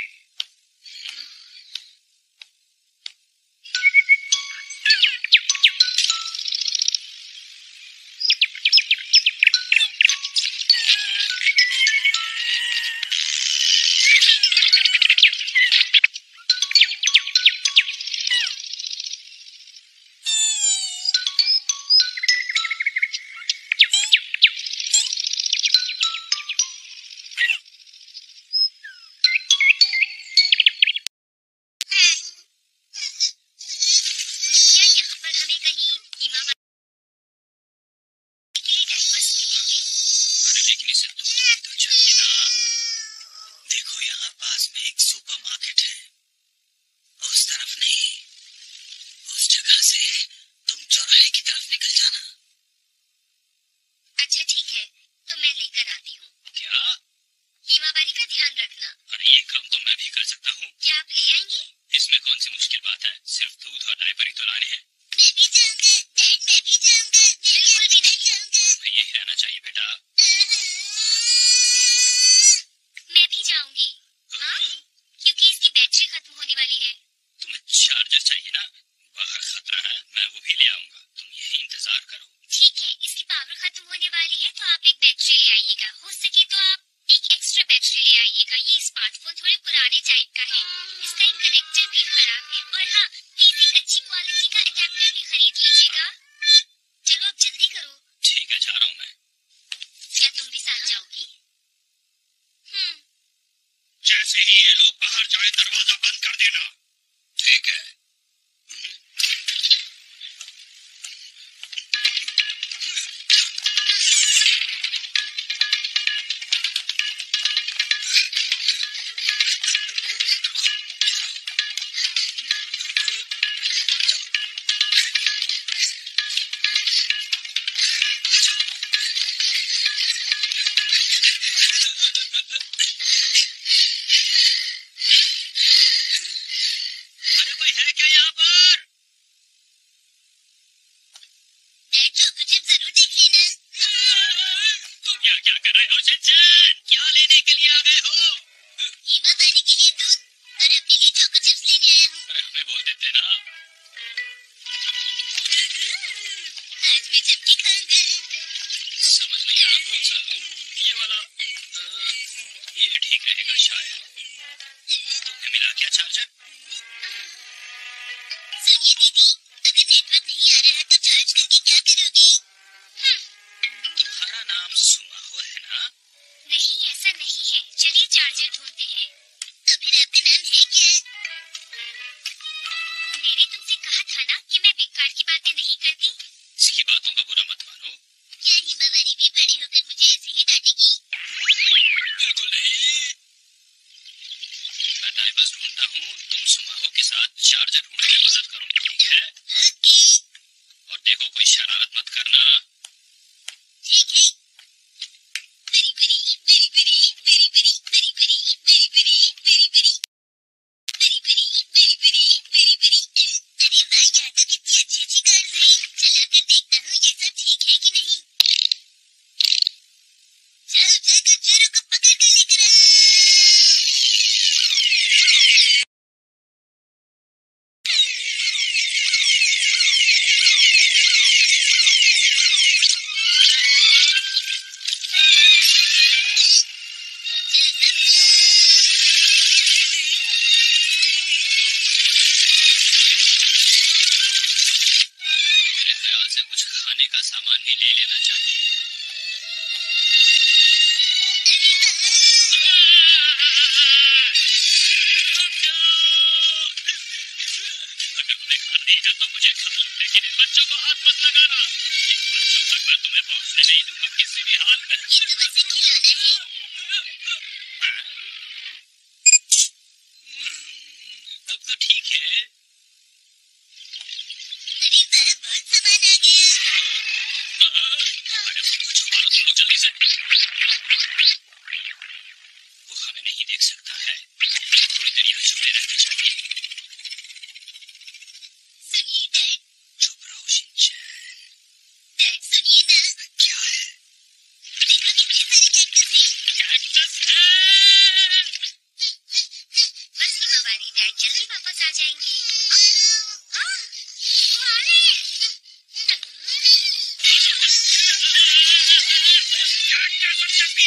[SPEAKER 1] पीछे है।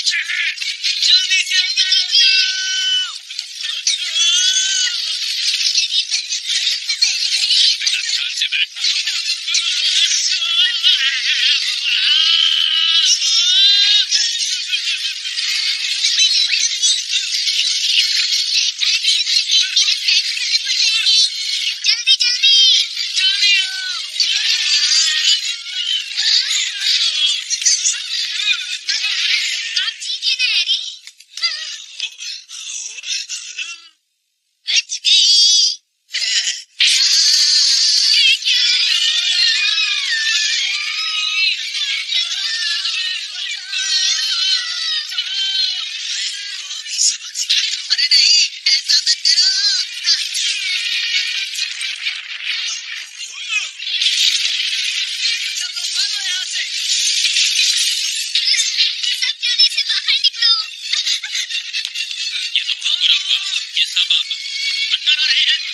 [SPEAKER 1] जल्दी से अंदर आ जाओ। बेटा ध्यान से बैठ।
[SPEAKER 2] जल्दी जल्दी
[SPEAKER 1] जल्दी आओ।
[SPEAKER 2] आप ठीक है ना हैरी? बच गई। अरे नहीं, ऐसा मत करो।
[SPEAKER 1] सब लोग भागो यहाँ से।
[SPEAKER 2] सब जल्दी से बाहर निकलो।
[SPEAKER 1] ये तो बहुत बुरा हुआ। ये सब अब अंदर आ रहे हैं।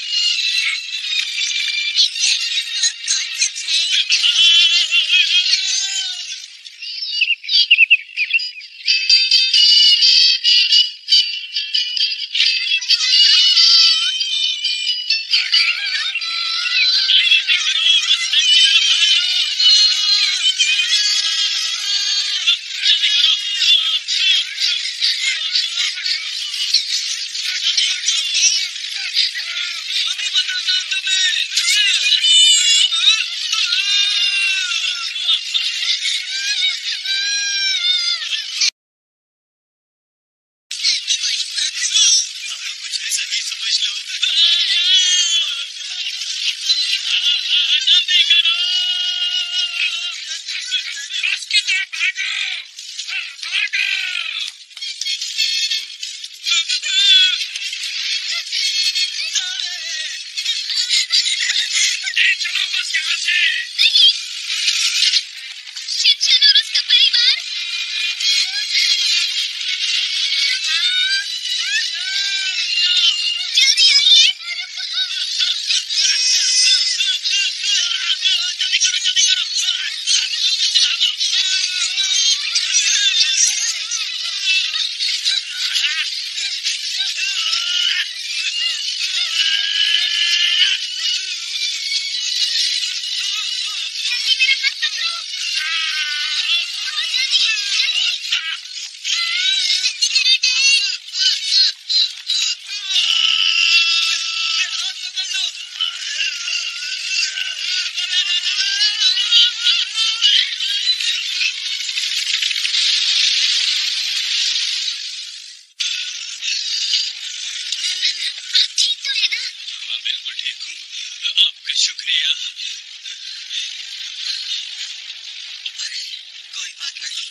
[SPEAKER 1] जल्दी करो, बस टाइम की तरफ आ जाओ। जल्दी करो। अभी बताता हूँ तुम्हें। कुछ ऐसा ही समझ लो। जल्दी करो। बस की तरफ भागो। भागो। चलो बस यहाँ से।
[SPEAKER 2] शिनचैन और उसका परिवार। जल्दी आइए।
[SPEAKER 1] जल्दी करो।
[SPEAKER 2] आप ठीक तो है ना?
[SPEAKER 1] हाँ बिल्कुल ठीक हूँ। आपका शुक्रिया। अरे कोई बात नहीं।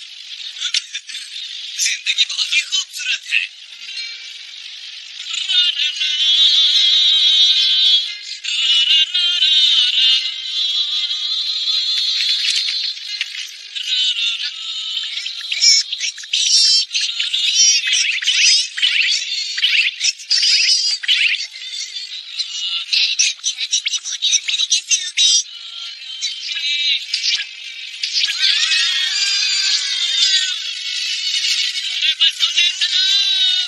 [SPEAKER 1] जिंदगी बहुत ही खूबसूरत है। रा रा रा, रा रा रा रा रा, रा रा रा। अरे बस उन्हें चलाओ।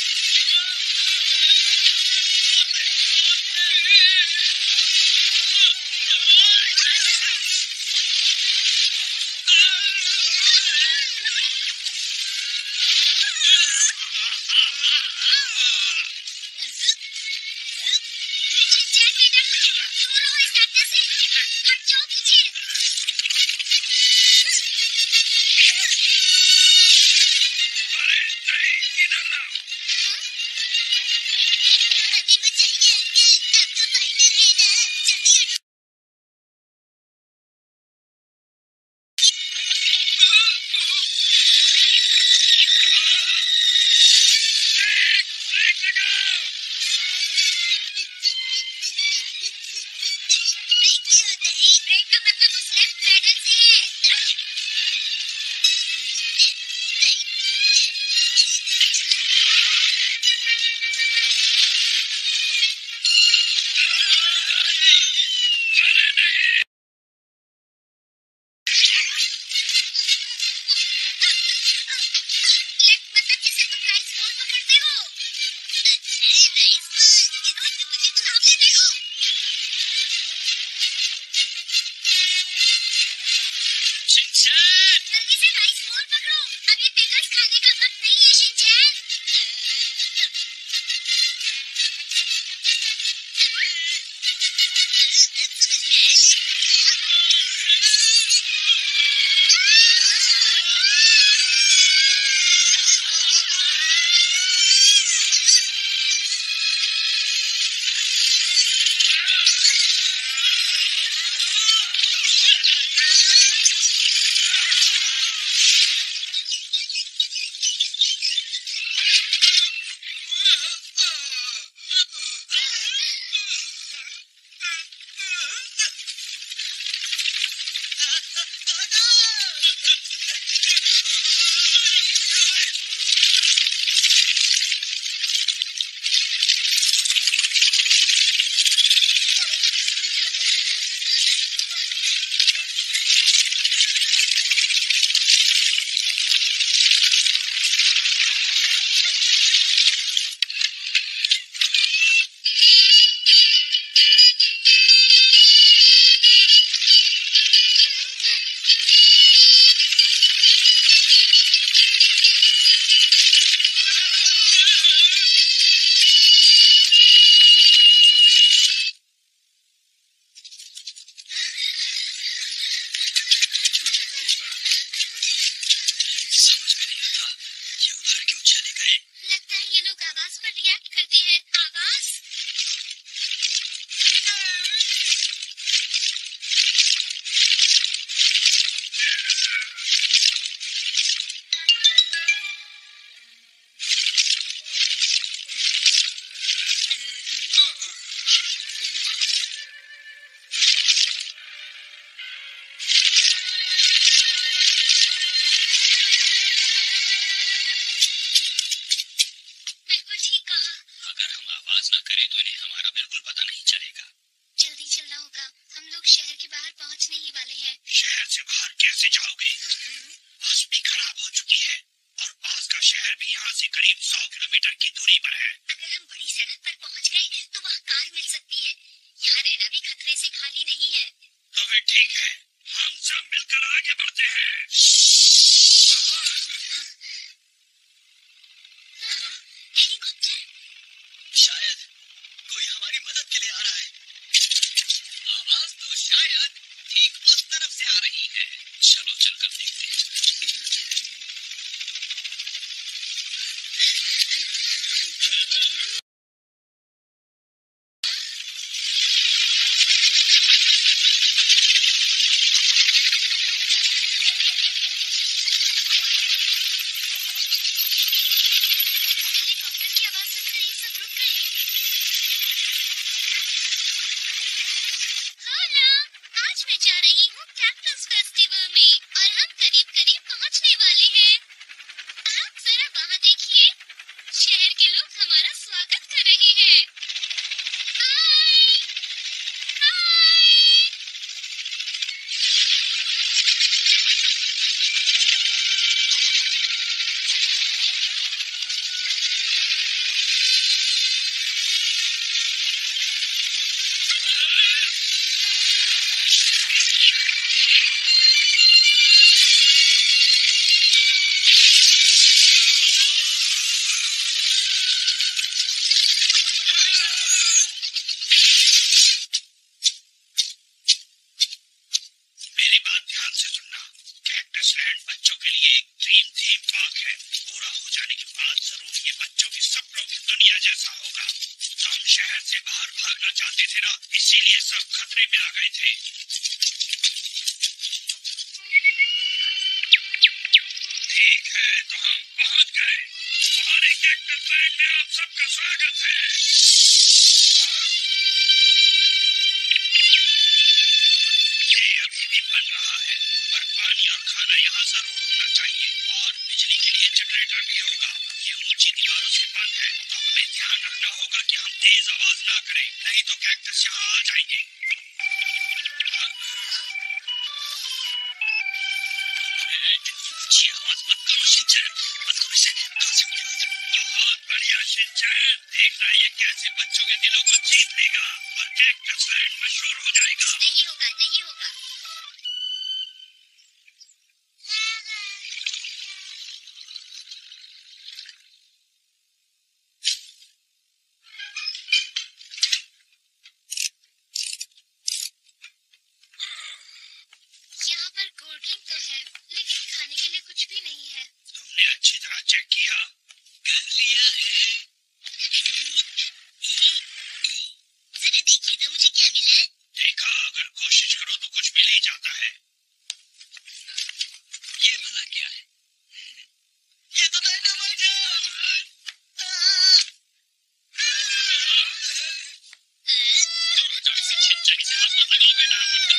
[SPEAKER 2] शिनचैन बेटा, दूर हो इस रास्ते से। हट जाओ पीछे।
[SPEAKER 1] अरे नहीं, इधर ना।
[SPEAKER 2] अभी बचाइए अंकल, अब तो फाइटर है ना। जल्दी
[SPEAKER 1] ब्रेक लगाओ।
[SPEAKER 2] ब्रेक का मतलब उस लेफ्ट पैडल से है।
[SPEAKER 3] बिल्कुल ठीक कहा।
[SPEAKER 1] अगर हम आवाज ना करें तो इन्हें हमारा बिल्कुल पता नहीं चलेगा।
[SPEAKER 3] जल्दी चलना होगा, हम लोग शहर के बाहर पहुंचने ही वाले हैं।
[SPEAKER 1] शहर से बाहर कैसे जाओगे? बस भी खराब हो चुकी है और पास का शहर भी यहाँ से करीब 100 किलोमीटर की दूरी पर है।
[SPEAKER 3] अगर हम बड़ी सड़क पर पहुंच गए तो वहाँ कार मिल सकती है। यहाँ रहना भी खतरे से खाली नहीं है।
[SPEAKER 1] तो फिर ठीक है, हम सब मिलकर आगे बढ़ते हैं।
[SPEAKER 3] हेलीकॉप्टर,
[SPEAKER 1] शायद कोई हमारी मदद के लिए आ रहा है। आवाज तो शायद ठीक उस तरफ से आ रही है। चलो चलकर देखते हैं।
[SPEAKER 3] हेलीकॉप्टर की आवाज सुनकर ये सब रुक गए। होला, आज मैं जा रही हूँ कैक्टस फेस्टिवल में और हम करीब करीब पहुँचने वाले हैं। आप जरा वहाँ देखिए, शहर के लोग हमारा स्वागत कर रहे हैं। हाय, हाय।
[SPEAKER 1] मेरी बात ध्यान से सुनना। कैक्टस लैंड बच्चों के लिए एक ड्रीम थीम पार्क है। पूरा हो जाने के बाद जरूर ये बच्चों के सपनों की दुनिया जैसा होगा। हम शहर से बाहर भागना चाहते थे ना, इसीलिए सब खतरे में आ गए थे। ठीक है, तो हम पहुंच गए। हमारे कैक्टस लैंड में आप सबका स्वागत है। ये अभी भी बन रहा है, पर पानी और खाना यहाँ जरूर होना चाहिए और बिजली के लिए जनरेटर भी होगा। ये ऊंची दीवारों से बंद है, तो हमें ध्यान रखना होगा कि हम तेज आवाज ना करें, नहीं तो कैक्टस यहाँ आ जाएंगे। ऊंची आवाज मत करो शिनचैन, मत करो इसे। बहुत बढ़िया शिनचैन, देखना ये कैसे बच्चों के दिलों को जीत लेगा और कैक्टस लैंड मशहूर हो जाएगा।
[SPEAKER 3] नहीं होगा, नहीं होगा। यहाँ पर कोल्ड ड्रिंक तो है, लेकिन खाने के लिए कुछ भी नहीं है।
[SPEAKER 1] तुमने अच्छी तरह चेक किया? कर लिया है।
[SPEAKER 2] जरा देखिए तो मुझे क्या मिला।
[SPEAKER 1] देखा, अगर कोशिश करो तो कुछ मिल ही जाता है। ये भला क्या है? ये तो डायनामाइट है। दूर हो जाओ, इसे छिनचैन, इसे हाथ मत लगाओ बेटा।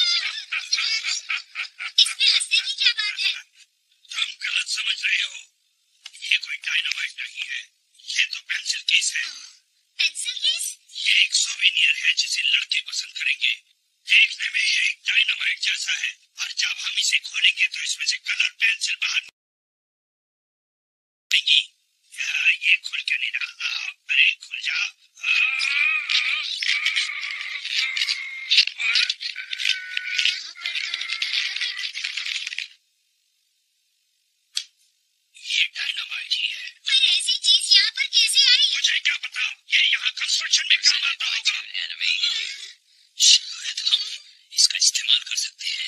[SPEAKER 3] इसमें हंसने की क्या बात है?
[SPEAKER 1] तुम गलत समझ रहे हो। ये कोई डायनामाइट नहीं है, ये तो पेंसिल केस है।
[SPEAKER 3] Pencil case?
[SPEAKER 1] ये एक सोवेनियर है जिसे लड़के पसंद करेंगे। देखने में ये एक डायनामाइट जैसा है, पर जब हम इसे खोलेंगे तो इसमें से कलर पेंसिल बाहर निकलेंगी। ये खुल क्यों नहीं रहा? अरे खुल जा।
[SPEAKER 3] यहाँ पर तो डायनामाइट लिखा है।
[SPEAKER 1] ये डायनामाइट ही है।
[SPEAKER 3] पर ऐसी चीज यहाँ पर कैसे आई?
[SPEAKER 1] मुझे क्या पता, ये यहाँ कंस्ट्रक्शन में काम आता होगा। शायद हम इसका इस्तेमाल कर सकते हैं।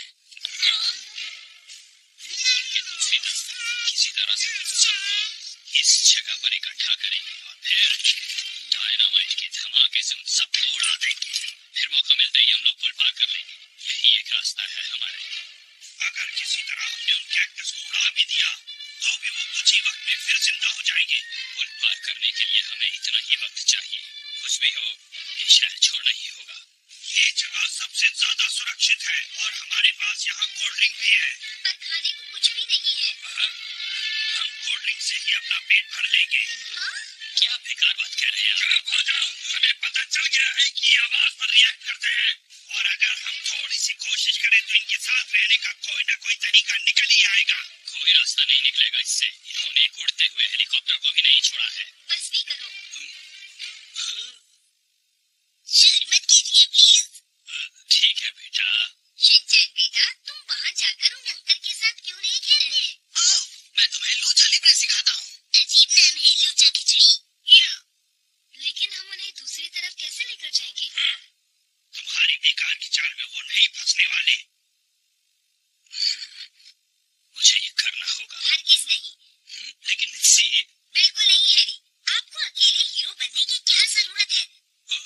[SPEAKER 1] ये दूसरी तरफ किसी तरह से सबको इस जगह पर इकट्ठा करेंगे और फिर डायनामाइट के धमाके से उन सबको उड़ा देंगे। फिर मौका मिलते ही हम लोग पुल पार कर लेंगे। यही एक रास्ता है हमारे। अगर किसी तरह हमने उन कैक्टस को उड़ा भी दिया तो भी वो कुछ ही वक्त में फिर जिंदा हो जाएंगे। पुल पार करने के लिए हमें इतना ही वक्त चाहिए। कुछ भी हो, ये शहर छोड़ना ही होगा। ये जगह सबसे ज्यादा सुरक्षित है और हमारे पास यहाँ कोल्ड ड्रिंक भी है।
[SPEAKER 3] पर खाने को कुछ भी नहीं है।
[SPEAKER 1] हम कोल्ड ड्रिंक से ही अपना पेट भर लेंगे। क्या बेकार बात कह रहे हैं आप? हो जाओ, हमें पता चल गया है कि ये आवाज पर रिएक्ट करते हैं और अगर हम थोड़ी सी कोशिश करें तो इनके साथ रहने का कोई ना कोई तरीका निकल ही आएगा। कोई रास्ता नहीं निकलेगा इससे। इन्होंने एक उड़ते हुए हेलीकॉप्टर को भी नहीं छोड़ा है।
[SPEAKER 3] बस भी करो।
[SPEAKER 2] शोर मत कीजिए प्लीज।
[SPEAKER 1] ठीक है बेटा।
[SPEAKER 2] शिनचैन बेटा, तुम वहाँ जाकर उन अंकल के साथ क्यों नहीं खेलते?
[SPEAKER 1] मैं तुम्हें लूचा लिब्रे सिखाता हूँ।
[SPEAKER 2] अजीब नाम है, लूचा खिचड़ी।
[SPEAKER 3] लेकिन हम उन्हें दूसरी तरफ कैसे लेकर जाएंगे?
[SPEAKER 1] तुम्हारी बेकार की चाल में वो नहीं फंसने वाले। मुझे ये करना होगा।
[SPEAKER 2] हरगिज नहीं।
[SPEAKER 1] लेकिन मिक्सी।
[SPEAKER 2] बिल्कुल नहीं हैरी, आपको अकेले हीरो बनने की क्या जरूरत है?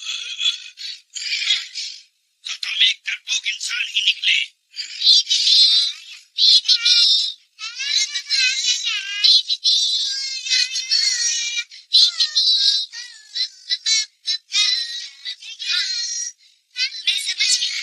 [SPEAKER 1] तो तुम एक डरपोक इंसान ही निकले।
[SPEAKER 2] मैं समझ गई।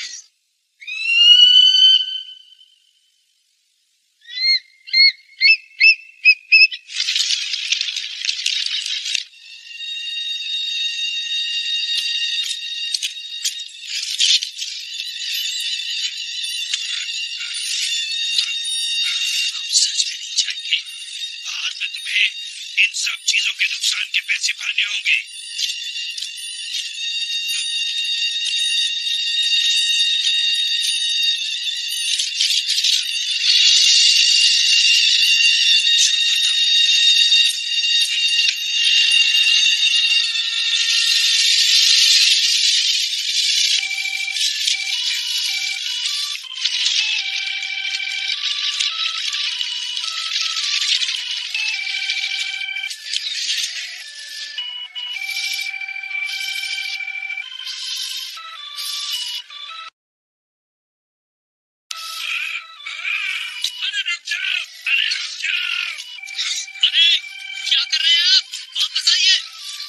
[SPEAKER 1] सच में नहीं चाहिए। बाद में तुम्हें इन सब चीजों के नुकसान के पैसे भरने होंगे। अरे रुक जाओ, अरे रुक जाओ। अरे क्या कर रहे हैं आप? वापस आइए।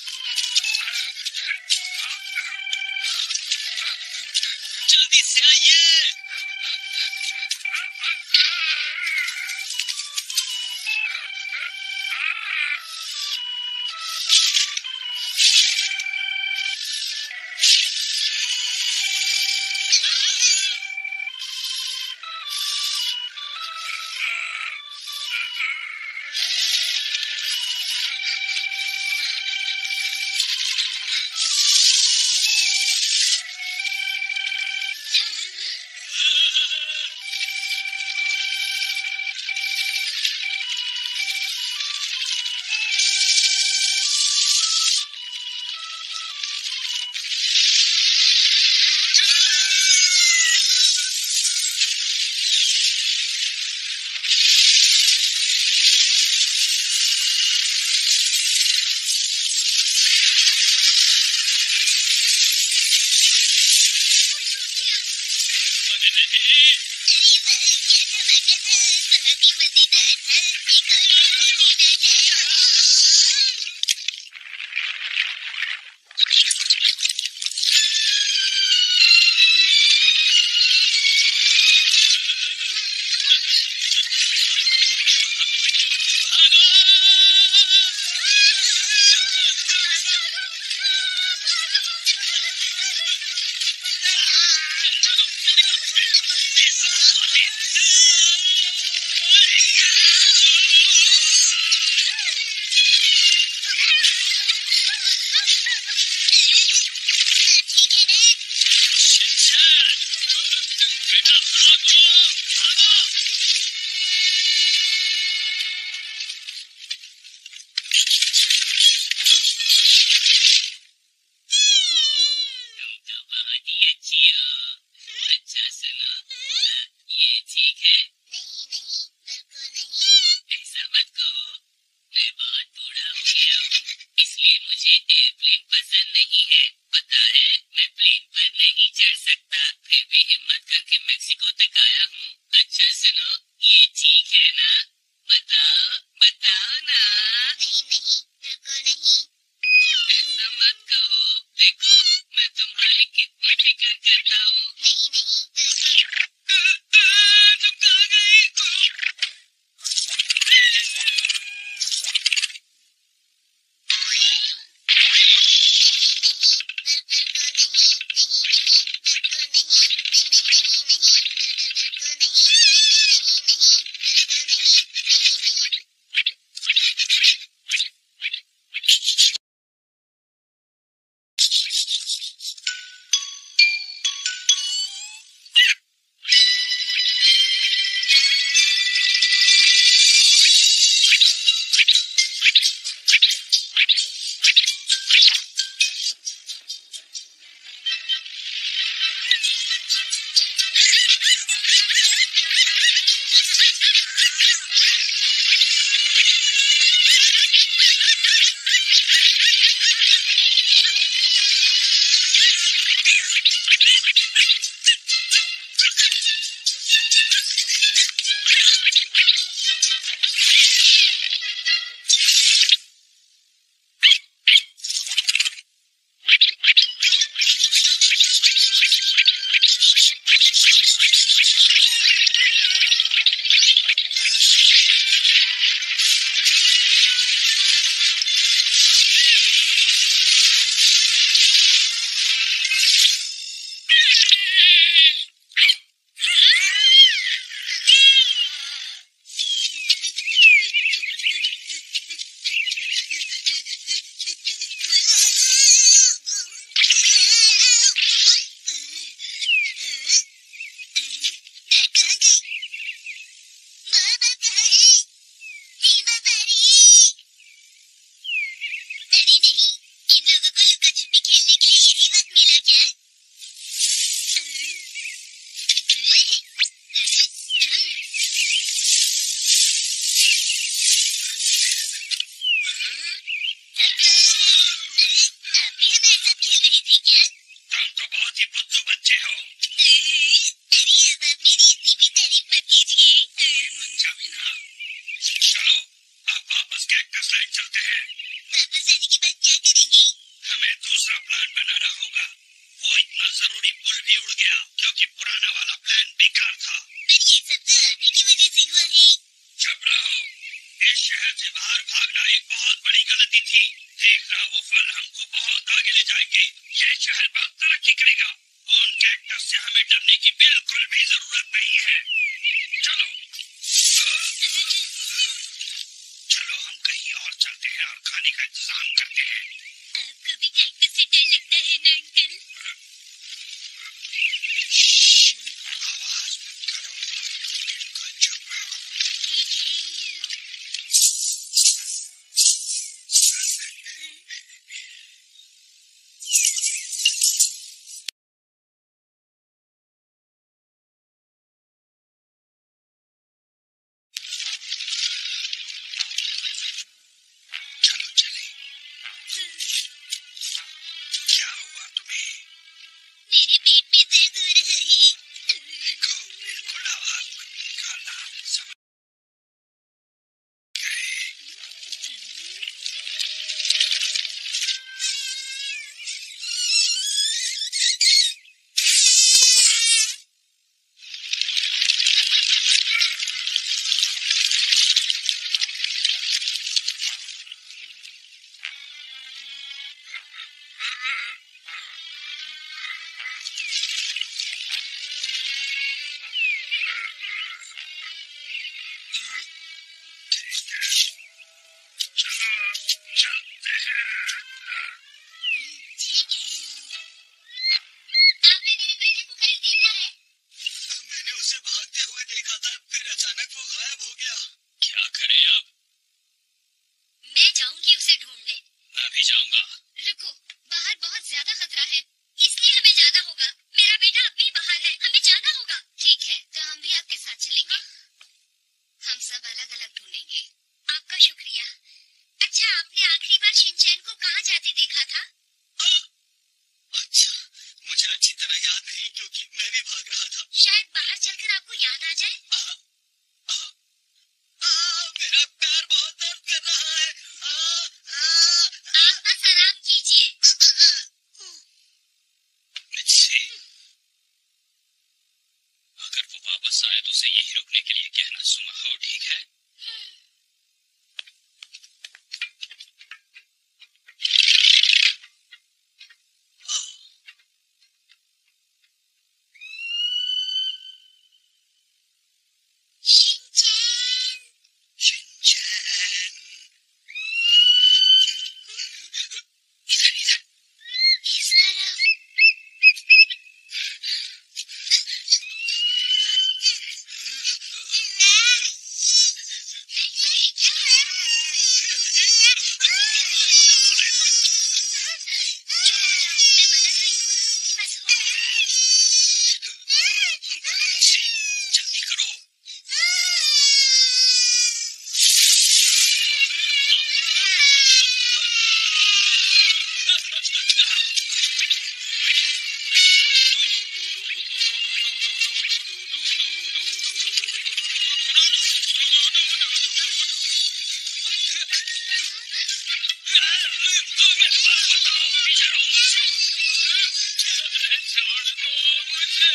[SPEAKER 1] जल्दी से आइए। अच्छा सुनो, ये ठीक है?
[SPEAKER 2] नहीं नहीं, बिल्कुल नहीं।
[SPEAKER 1] ऐसा मत कहो, मैं बहुत बूढ़ा हो गया हूँ, इसलिए मुझे एयरप्लेन पसंद नहीं है। पता है, मैं प्लेन पर नहीं चढ़ सकता, फिर भी हिम्मत करके मेक्सिको तक आया हूँ। अच्छा सुनो, ये ठीक है ना? बताओ, बताओ ना।
[SPEAKER 2] नहीं नहीं, बिल्कुल नहीं।
[SPEAKER 1] ऐसा मत कहो, देखो मैं मेरे पास बताओ, पीछे रहो मुझसे। छोड़ दो मुझे।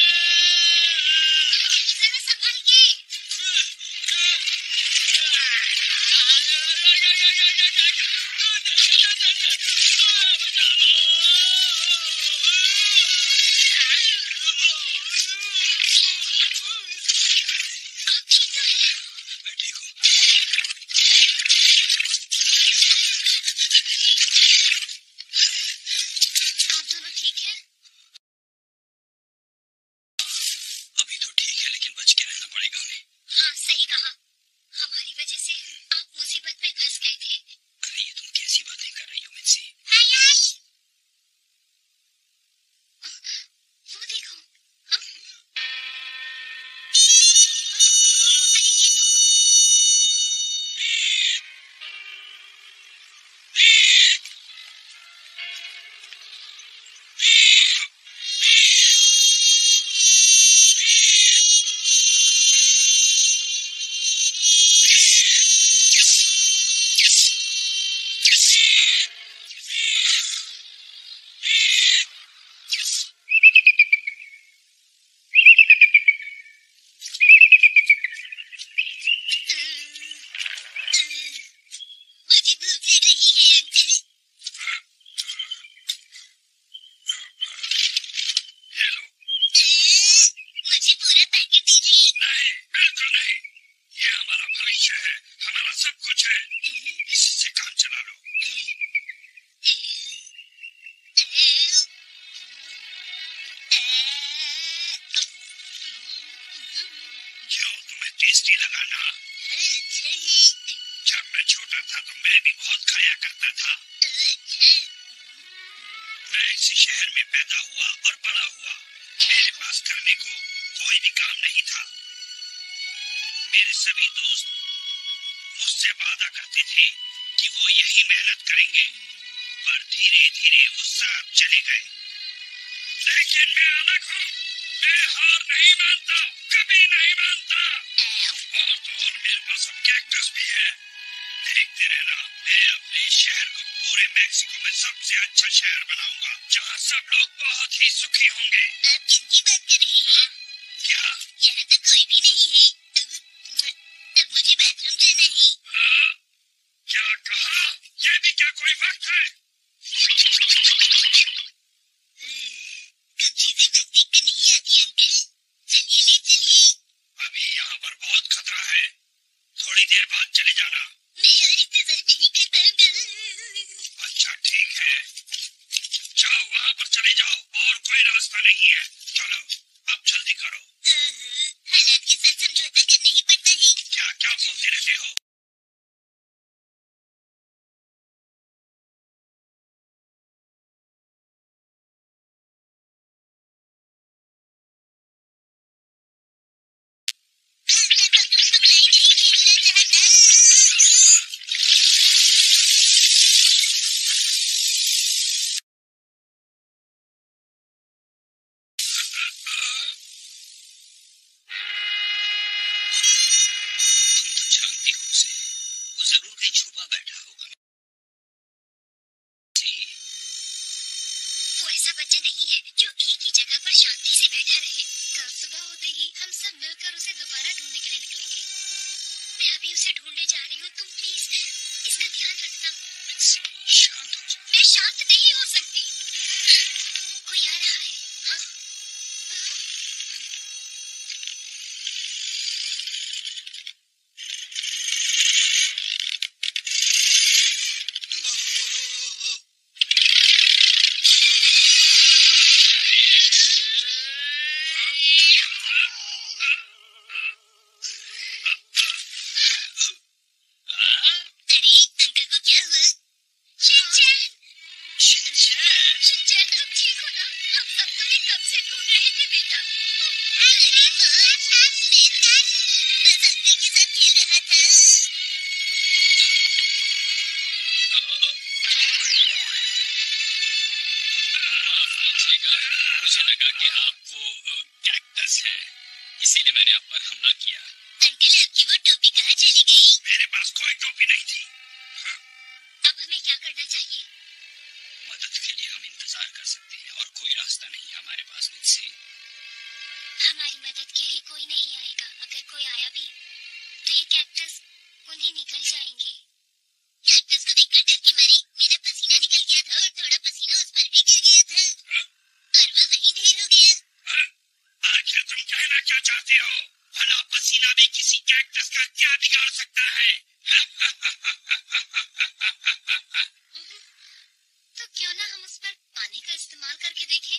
[SPEAKER 2] जरा संभालिए।
[SPEAKER 1] मैं ठीक हूँ।
[SPEAKER 3] आप दोनों ठीक हैं?
[SPEAKER 1] अभी तो ठीक है, लेकिन बच के रहना पड़ेगा हमें।
[SPEAKER 3] हाँ, सही कहा। हमारी वजह से आप मुसीबत में फंस गए थे।
[SPEAKER 1] अरे ये तुम कैसी बातें कर रही हो मिन्सी?
[SPEAKER 3] वो देखो।
[SPEAKER 2] मुझे भूख लग रही है अंकल।
[SPEAKER 1] ये लो।
[SPEAKER 2] मुझे पूरा पैकेट दीजिए।
[SPEAKER 1] नहीं, बिल्कुल नहीं। ये हमारा भविष्य है, हमारा सब कुछ है। इसी से काम चला लो। क्यों, तुम्हें टेस्टी लगा ना? जब मैं छोटा था तो मैं भी बहुत खाया करता था। मैं इसी शहर में पैदा हुआ और बड़ा हुआ। मेरे पास करने को कोई भी काम नहीं था। मेरे सभी दोस्त मुझसे वादा करते थे कि वो यही मेहनत करेंगे, पर धीरे धीरे वो सब चले गए। लेकिन मैं अलग हूँ। मैं हार नहीं मानता, कभी नहीं मानता। और मेरे पास अब कैक्टस भी है। देखते रहना, मैं अपने शहर को पूरे मैक्सिको में सबसे अच्छा शहर बनाऊंगा, जहाँ सब लोग बहुत ही सुखी होंगे।
[SPEAKER 2] आप किनकी बात कर रहे हैं?
[SPEAKER 1] क्या?
[SPEAKER 2] यहाँ तो कोई भी नहीं है। अब मुझे बाथरूम जाना है।
[SPEAKER 1] क्या कहा? ये भी क्या कोई वक्त है?
[SPEAKER 2] कुछ चीजें बस देख कर नहीं आती अंकल। चलिए ले चलिए।
[SPEAKER 1] अभी यहाँ पर बहुत खतरा है, थोड़ी देर बाद चले जाना।
[SPEAKER 2] मैं और इंतजार नहीं कर पाऊंगा।
[SPEAKER 1] अच्छा ठीक है, जाओ वहाँ पर चले जाओ, और कोई रास्ता नहीं है। चलो अब जल्दी करो।
[SPEAKER 2] हालात के साथ समझौता करना ही पड़ता है।
[SPEAKER 1] क्या क्या बोलते रहते हो? तुम तो जानती हो उसे, वो जरूर कहीं छुपा बैठा होगा।
[SPEAKER 3] वो ऐसा बच्चा नहीं है जो एक ही जगह पर शांति से बैठा रहे। कल सुबह होते ही हम सब मिलकर उसे दोबारा ढूंढने के लिए निकलेंगे। मैं अभी उसे ढूंढने जा रही हूँ, तुम प्लीज इसका ध्यान रखना।
[SPEAKER 1] शांत हो जाओ।
[SPEAKER 3] मैं शांत नहीं हो सकती। कोई आ रहा है। हाँ?
[SPEAKER 1] मुझे लगा कि आप वो कैक्टस हैं, इसीलिए मैंने आप पर हमला किया।
[SPEAKER 2] अंकल आपकी वो टोपी कहाँ चली गई?
[SPEAKER 1] मेरे पास कोई टोपी नहीं थी।
[SPEAKER 3] अब हमें क्या करना चाहिए? जल्दी निकल जाएंगे।
[SPEAKER 2] कैक्टस को देखकर डर के मारी मेरा पसीना निकल गया था और थोड़ा पसीना उस पर भी गिर गया था और वो वहीं ढेर हो गया।
[SPEAKER 1] आखिर तुम कहना क्या चाहते हो? भला पसीना भी किसी कैक्टस का क्या बिगाड़ सकता है?
[SPEAKER 3] तो क्यों ना हम उस पर पानी का इस्तेमाल करके देखें?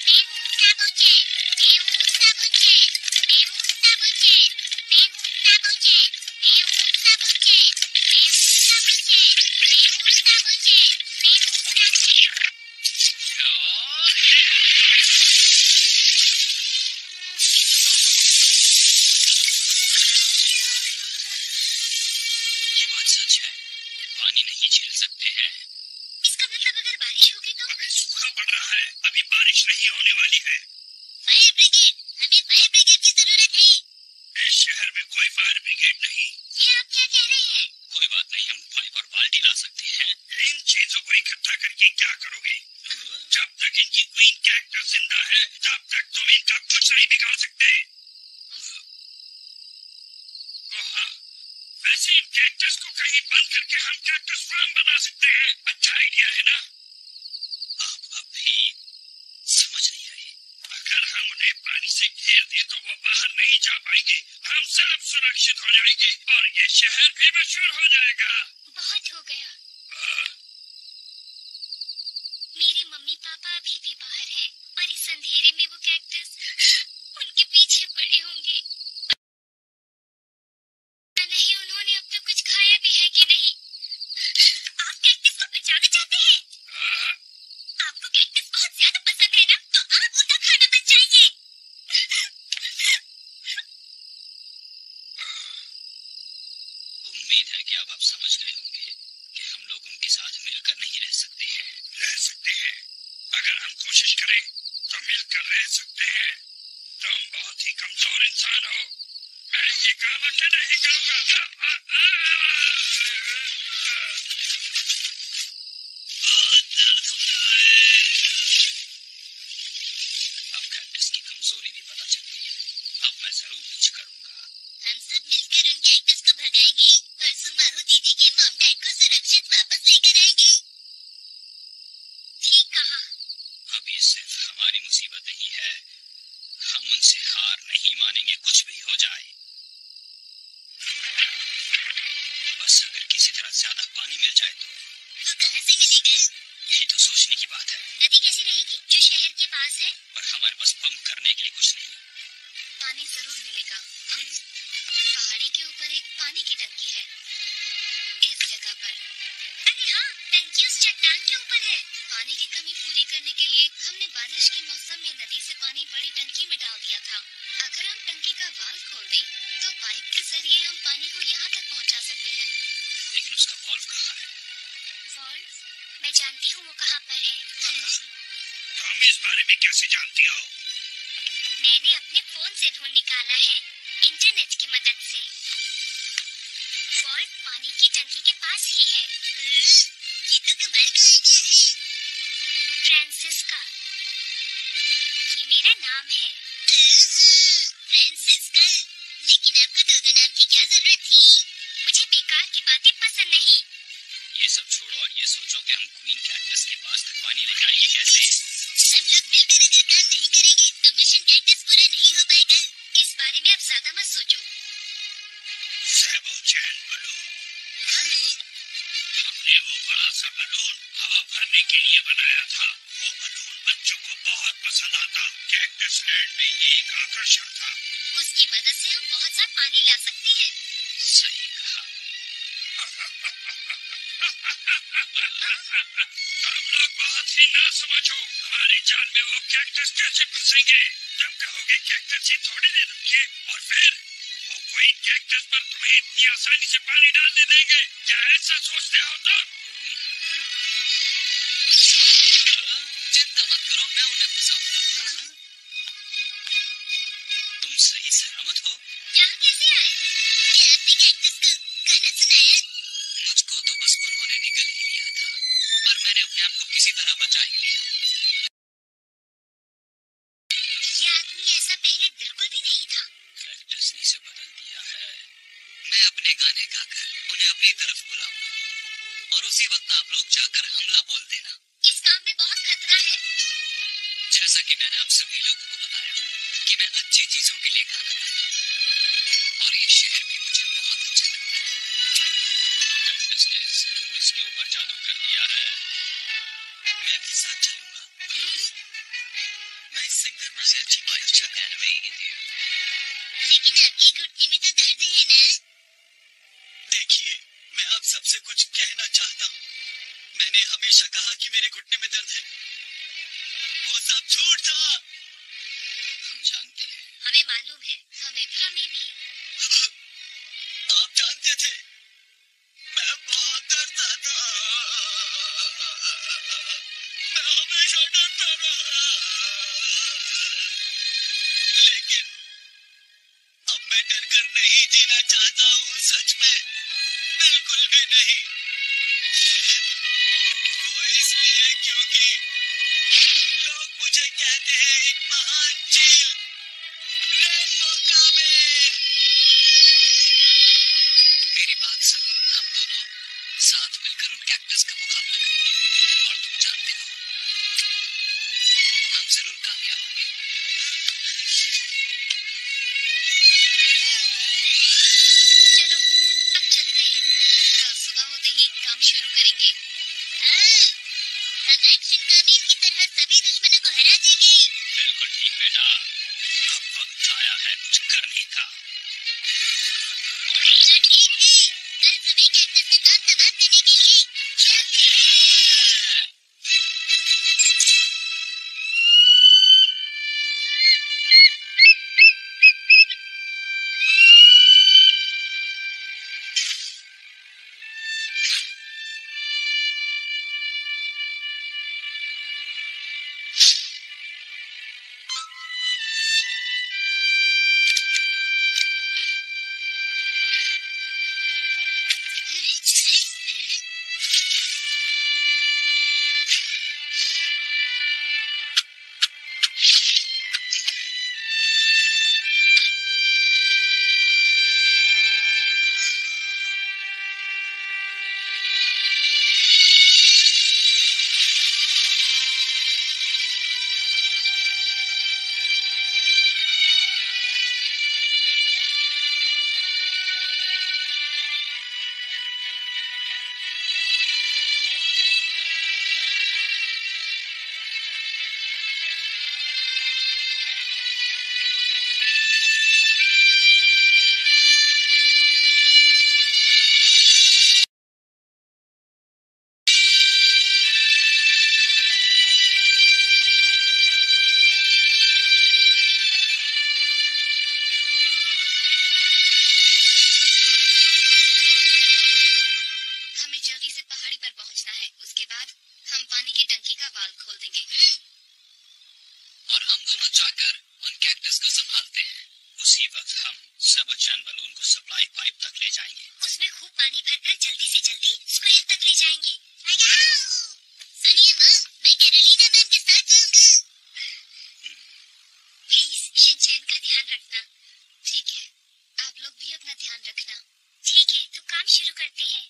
[SPEAKER 1] ये बात सच है, पानी नहीं झेल सकते हैं।
[SPEAKER 3] इसका मतलब अगर बारिश होगी तो?
[SPEAKER 1] अभी सूखा पड़ रहा है, अभी बारिश नहीं होने वाली है।
[SPEAKER 2] फायर ब्रिगेड, हमें फायर ब्रिगेड की जरूरत है।
[SPEAKER 1] इस शहर में कोई फायर ब्रिगेड नहीं।
[SPEAKER 3] ये आप क्या कह रहे हैं?
[SPEAKER 1] कोई बात नहीं, हम पाइप और बाल्टी ला सकते हैं। इन चीजों को इकट्ठा करके क्या करोगे? जब तक इनकी क्वीन कैक्टस जिंदा है तब तक तुम इनका कुछ नहीं बिगाड़ सकते। हाँ, वैसे इन कैक्टस को कहीं बंद करके हम कैक्टस फार्म बना सकते हैं। अच्छा आइडिया है ना? आप अभी समझ नहीं रहे। अगर हम उन्हें पानी से घेर दें तो वो बाहर नहीं जा पाएंगे। हम सब सुरक्षित हो जाएंगे और ये शहर भी मशहूर हो जाएगा।
[SPEAKER 3] बहुत हो गया। मेरे मम्मी पापा अभी भी बाहर हैं और इस अंधेरे में वो कैक्टस उनके पीछे पड़े होंगे। नहीं, उन्होंने अब तक कुछ खाया भी है कि नहीं? आप कैक्टस को बचाना चाहते हैं? आपको कैक्टस बहुत ज्यादा पसंद है ना? तो आप उनका खाना बचाइए।
[SPEAKER 1] उम्मीद है कि अब आप समझ गए होंगे कि हम लोग उनके साथ मिलकर नहीं रह सकते हैं। रह सकते हैं, अगर हम कोशिश करें तो मिलकर रह सकते हैं। तुम बहुत ही कमजोर इंसान हो, मैं ये काम अकेले ही करूंगा। बहुत दर्द होता है। अब कैक्टस की कमजोरी भी पता चल गई है। अब मैं जरूर कुछ करूंगा।
[SPEAKER 2] हम सब मिलकर उन कैक्टस को भगाएंगे और सुमारू दीदी के मॉम डैड को सुरक्षित वापस लेकर आएंगे।
[SPEAKER 3] ठीक कहा।
[SPEAKER 1] अब ये सिर्फ हमारी मुसीबत नहीं है, हम उनसे हार नहीं मानेंगे कुछ भी हो जाए। बस अगर किसी तरह ज्यादा पानी मिल जाए तो।
[SPEAKER 2] वो कहाँ से मिलेगा?
[SPEAKER 1] यही तो सोचने की बात है।
[SPEAKER 3] नदी कैसी रहेगी जो शहर के पास है?
[SPEAKER 1] पर हमारे पास पंप करने के लिए कुछ नहीं।
[SPEAKER 3] पानी जरूर मिलेगा। पहाड़ी के ऊपर एक पानी की टंकी है इस जगह पर। अरे हाँ, टंकी उस चट्टान के ऊपर है। पानी की कमी पूरी करने के लिए हमने बारिश के मौसम में नदी से पानी बड़ी टंकी में डाल दिया था। अगर हम टंकी का वाल्व खोल दें तो पाइप के जरिए हम पानी को यहाँ तक पहुँचा सकते हैं।
[SPEAKER 1] लेकिन उसका वाल्व कहाँ है?
[SPEAKER 3] वाल्व? मैं जानती हूँ वो कहाँ पर है।
[SPEAKER 1] तुम इस बारे में कैसे जानती हो?
[SPEAKER 3] मैंने अपने फोन से ढूंढ निकाला है, इंटरनेट की मदद से। वाल्व पानी की टंकी के पास ही है।
[SPEAKER 2] ये तो कमाल का आइडिया है।
[SPEAKER 3] फ्रांसिस्का, ये मेरा नाम है।
[SPEAKER 2] फ्रांसिस्का, लेकिन आपको दोनों नाम की क्या जरूरत थी?
[SPEAKER 3] मुझे बेकार की बातें पसंद नहीं।
[SPEAKER 1] ये सब छोड़ो और ये सोचो कि हम क्वीन कैक्टस के पास तक पानी लेकर आएंगे कैसे?
[SPEAKER 2] हम लोग मिलकर अगर काम नहीं करेंगे तो मिशन कैक्टस पूरा नहीं हो पाएगा।
[SPEAKER 3] इस बारे में अब ज्यादा मत सोचो।
[SPEAKER 1] सेबोचैन बलून। हमने वो बड़ा सा बलून हवा भरने के लिए बनाया था। वो बलून बच्चों को बहुत पसंद आता। कैक्टस लैंड में एक आकर्षण था।
[SPEAKER 3] उसकी मदद से हम बहुत सा पानी ला सकते हैं।
[SPEAKER 1] सही कहा। तुम लोग बहुत ही ना समझो। हमारे जाल में वो कैक्टस कैसे फंसेंगे? तुम कहोगे कैक्टस से थोड़ी देर रुकिए और फिर वो क्वीन कैक्टस पर तुम्हें इतनी आसानी से पानी डालने देंगे? क्या ऐसा सोचते हो तुम? चिंता मत करो, मैं उन्हें फंसाऊंगा। तुम सही सलामत हो?
[SPEAKER 3] यहाँ कैसे आए?
[SPEAKER 2] क्या आपने कैक्टस को गाना सुनाया?
[SPEAKER 1] मुझको तो बस उन्होंने निकल ही लिया था और मैंने अपने आप को किसी तरह बचा ही लिया।
[SPEAKER 3] ये आदमी ऐसा पहले बिल्कुल भी नहीं था।
[SPEAKER 1] कैक्टस ने इसे बदल दिया है। मैं अपने गाने गाकर उन्हें वक्त आप लोग जाकर हमला बोल देना।
[SPEAKER 3] इस काम में बहुत खतरा है।
[SPEAKER 1] जैसा कि मैंने आप सभी लोगों को बताया कि मैं अच्छी चीजों के लिए गाना गाता हूँ और ये शहर भी मुझे बहुत अच्छा लगता है। कैक्टस ने इसके ऊपर जादू कर दिया है। मैं भी साथ चलूंगा। मैं इस सिंगर में से अच्छी अच्छा गाना नहीं दिया।
[SPEAKER 2] लेकिन आपकी घुटने में तो दर्द है ना?
[SPEAKER 1] देखिए, मैं आप सबसे कुछ कहना चाहता हूँ। मैंने हमेशा कहा कि मेरे घुटने में दर्द है। वो सब झूठ था। हम जानते हैं।
[SPEAKER 3] हमें मालूम है। हमें भी।
[SPEAKER 1] आप जानते थे। मैं बहुत डरता था। मैं हमेशा डरता रहा। लेकिन अब मैं डरकर नहीं जीना चाहता हूँ। सच में बिल्कुल भी नहीं। वो इसलिए क्योंकि लोग मुझे कहते हैं एक महान झील, रेनबो कामेल। मेरी बात सुन, हम दोनों साथ मिलकर उन कैक्टस का मुकाबला करेंगे और तुम जानते हो हम जरूर कामयाब होंगे।
[SPEAKER 3] चलो अब चलते हैं। कल सुबह होते ही काम शुरू करेंगे।
[SPEAKER 2] हम एक्शन कामेल की तरह सभी दुश्मनों को हरा देंगे।
[SPEAKER 1] बिल्कुल ठीक बेटा। अब वक्त आया है कुछ करने का।
[SPEAKER 2] तो ठीक है, कल सुबह कैक्टस का काम तमाम करने के लिए चलते हैं।
[SPEAKER 1] उसी वक्त हम सबुचान बलून को सप्लाई पाइप तक ले जाएंगे।
[SPEAKER 2] उसमें खूब पानी भरकर जल्दी से जल्दी स्क्वायर तक ले जाएंगे। सुनिए मैम, मैं कैरोलिना मैम के साथ जाऊंगा।
[SPEAKER 3] प्लीज शिनचैन का ध्यान रखना। ठीक है, आप लोग भी अपना ध्यान रखना।
[SPEAKER 2] ठीक है, तो काम शुरू करते हैं।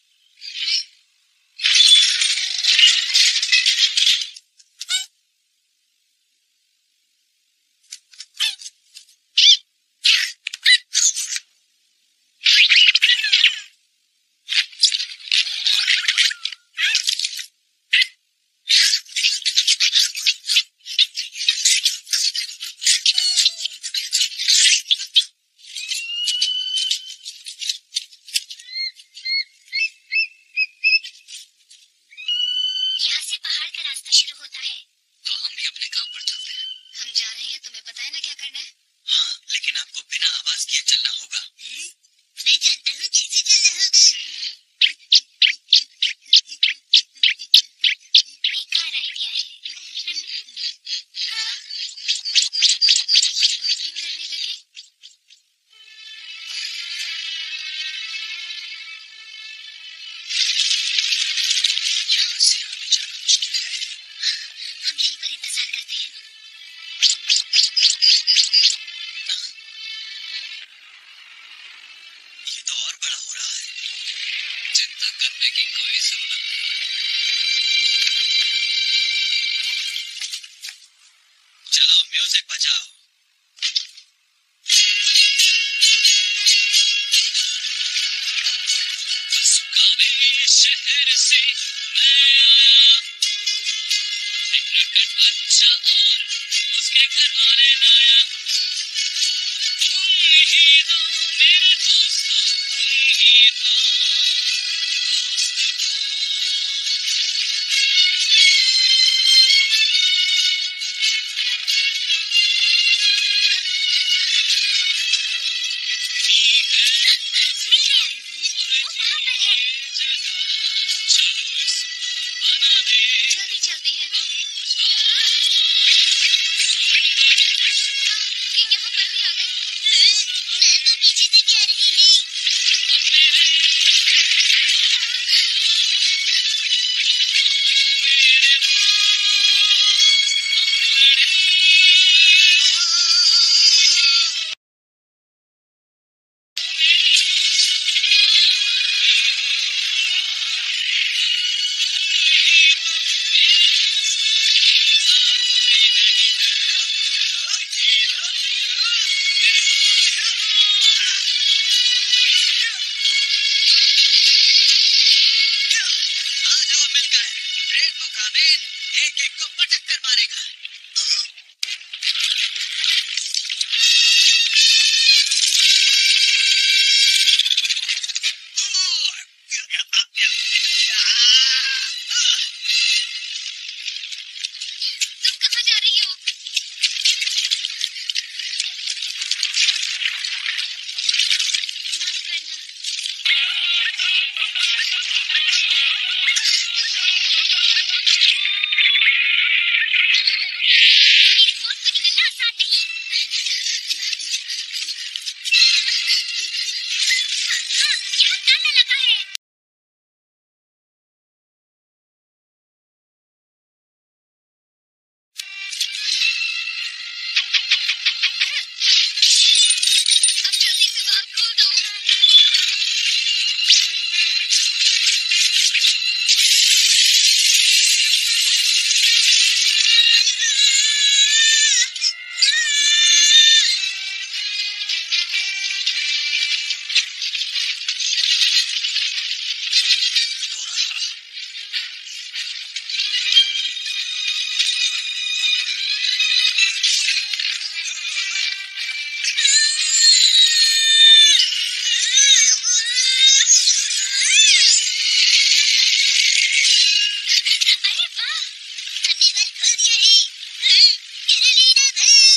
[SPEAKER 1] चिंता करने की कोई जरूरत नहीं। से मैं आया, एक नटखट बच्चा और उसके घर वाले लाया। तुम ही हो मेरे दोस्तों, तुम ही हो दोस्त हो। चलो इसको बना दे।
[SPEAKER 3] जल्दी चलते हैं। ये यहाँ पर भी आ गए।
[SPEAKER 2] मैं तो पीछे से भी आ रही है।
[SPEAKER 1] एक एक को पटक कर मारेगा।
[SPEAKER 3] तुम कहाँ जा रही हो? माफ करना। मेरे फोन को निकलना आसान नहीं। यहाँ ताला लगा है। अब जल्दी से बाल खोल दो। अरे वाह,
[SPEAKER 2] हमने बल खोल दिया है। Carolina bomb.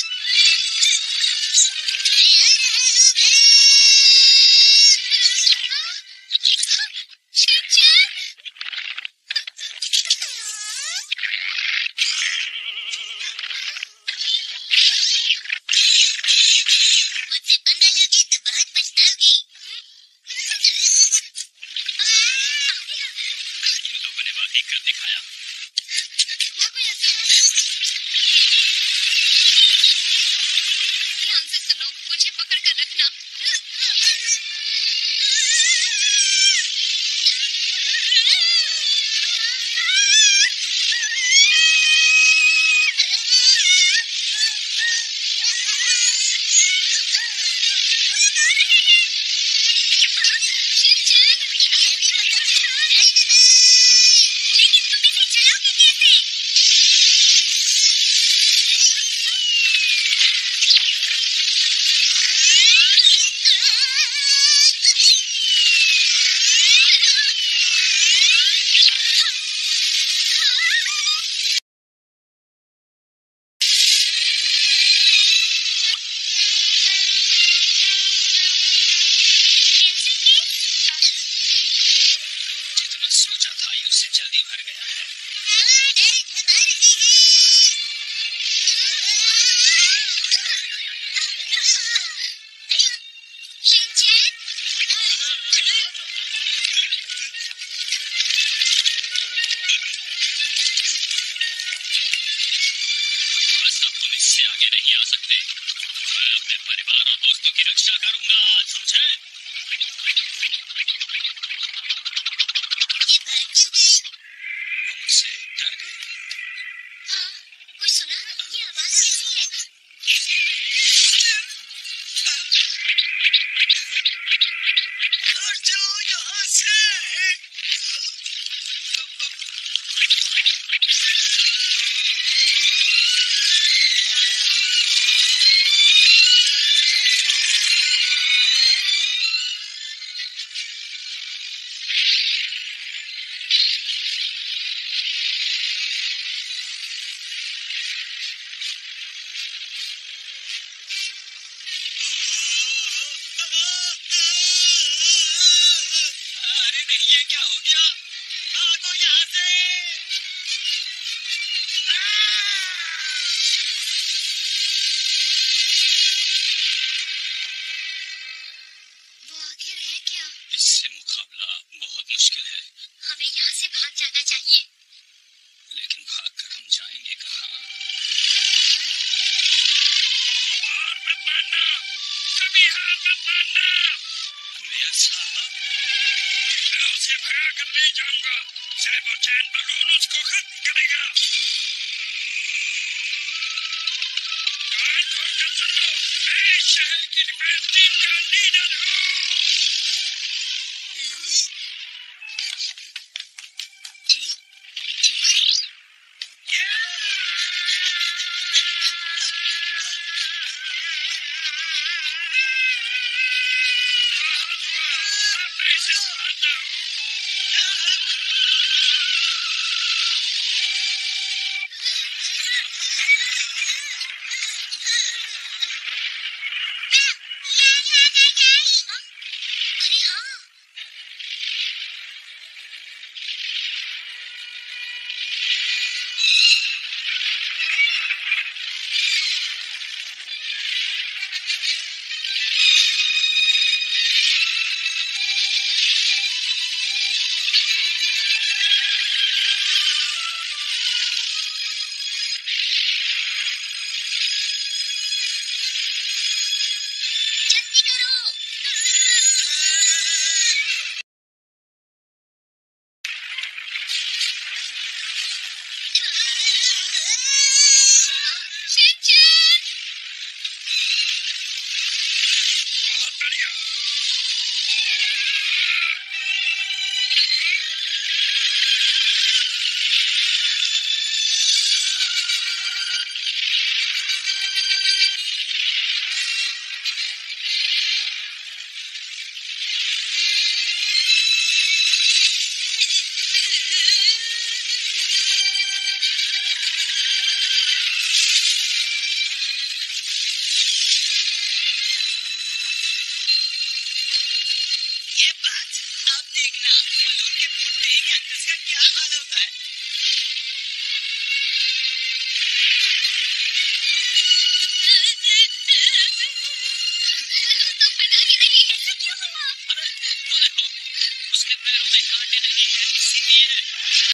[SPEAKER 3] शिनचैन!
[SPEAKER 2] मुझसे पंगा लोगी तो बहुत पछताओगी।
[SPEAKER 1] इन लोगों ने वाकई कर दिखाया।
[SPEAKER 3] ध्यान से सुनो, मुझे पकड़ कर रखना। शिनचैन! लेकिन तुम इसे चलाओगे कैसे?
[SPEAKER 1] जितना सोचा था ये उससे जल्दी भर गया है।
[SPEAKER 3] शिनचैन!
[SPEAKER 1] बस अब तुम इससे आगे नहीं आ सकते। मैं अपने परिवार और दोस्तों की रक्षा करूंगा, समझे?
[SPEAKER 2] ये भाग क्यों गई?
[SPEAKER 1] वो मुझसे डर गए।
[SPEAKER 3] हाँ, कुछ सुना? ये आवाज कैसी है?
[SPEAKER 1] हट जाओ यहाँ से। मानना, कभी हार मत मानना। मेयर साहब, मैं उसे भगा कर ले जाऊंगा, चाहे वो चैन बलून उसको खत्म करेगा। कान खोल कर सुन लो, मैं इस शहर की डिफेंस टीम का लीडर हूँ।
[SPEAKER 2] अरे हाँ, जल्दी करो।
[SPEAKER 3] शिनचैन!
[SPEAKER 1] बहुत बढ़िया। ये बात अब देखना, बलून के फूटते ही कैक्टस का क्या हाल होता है।
[SPEAKER 3] तो फटा ही नहीं, ऐसा क्यों हुआ?
[SPEAKER 1] अरे वो देखो, उसके पैरों में कांटे नहीं है, इसीलिए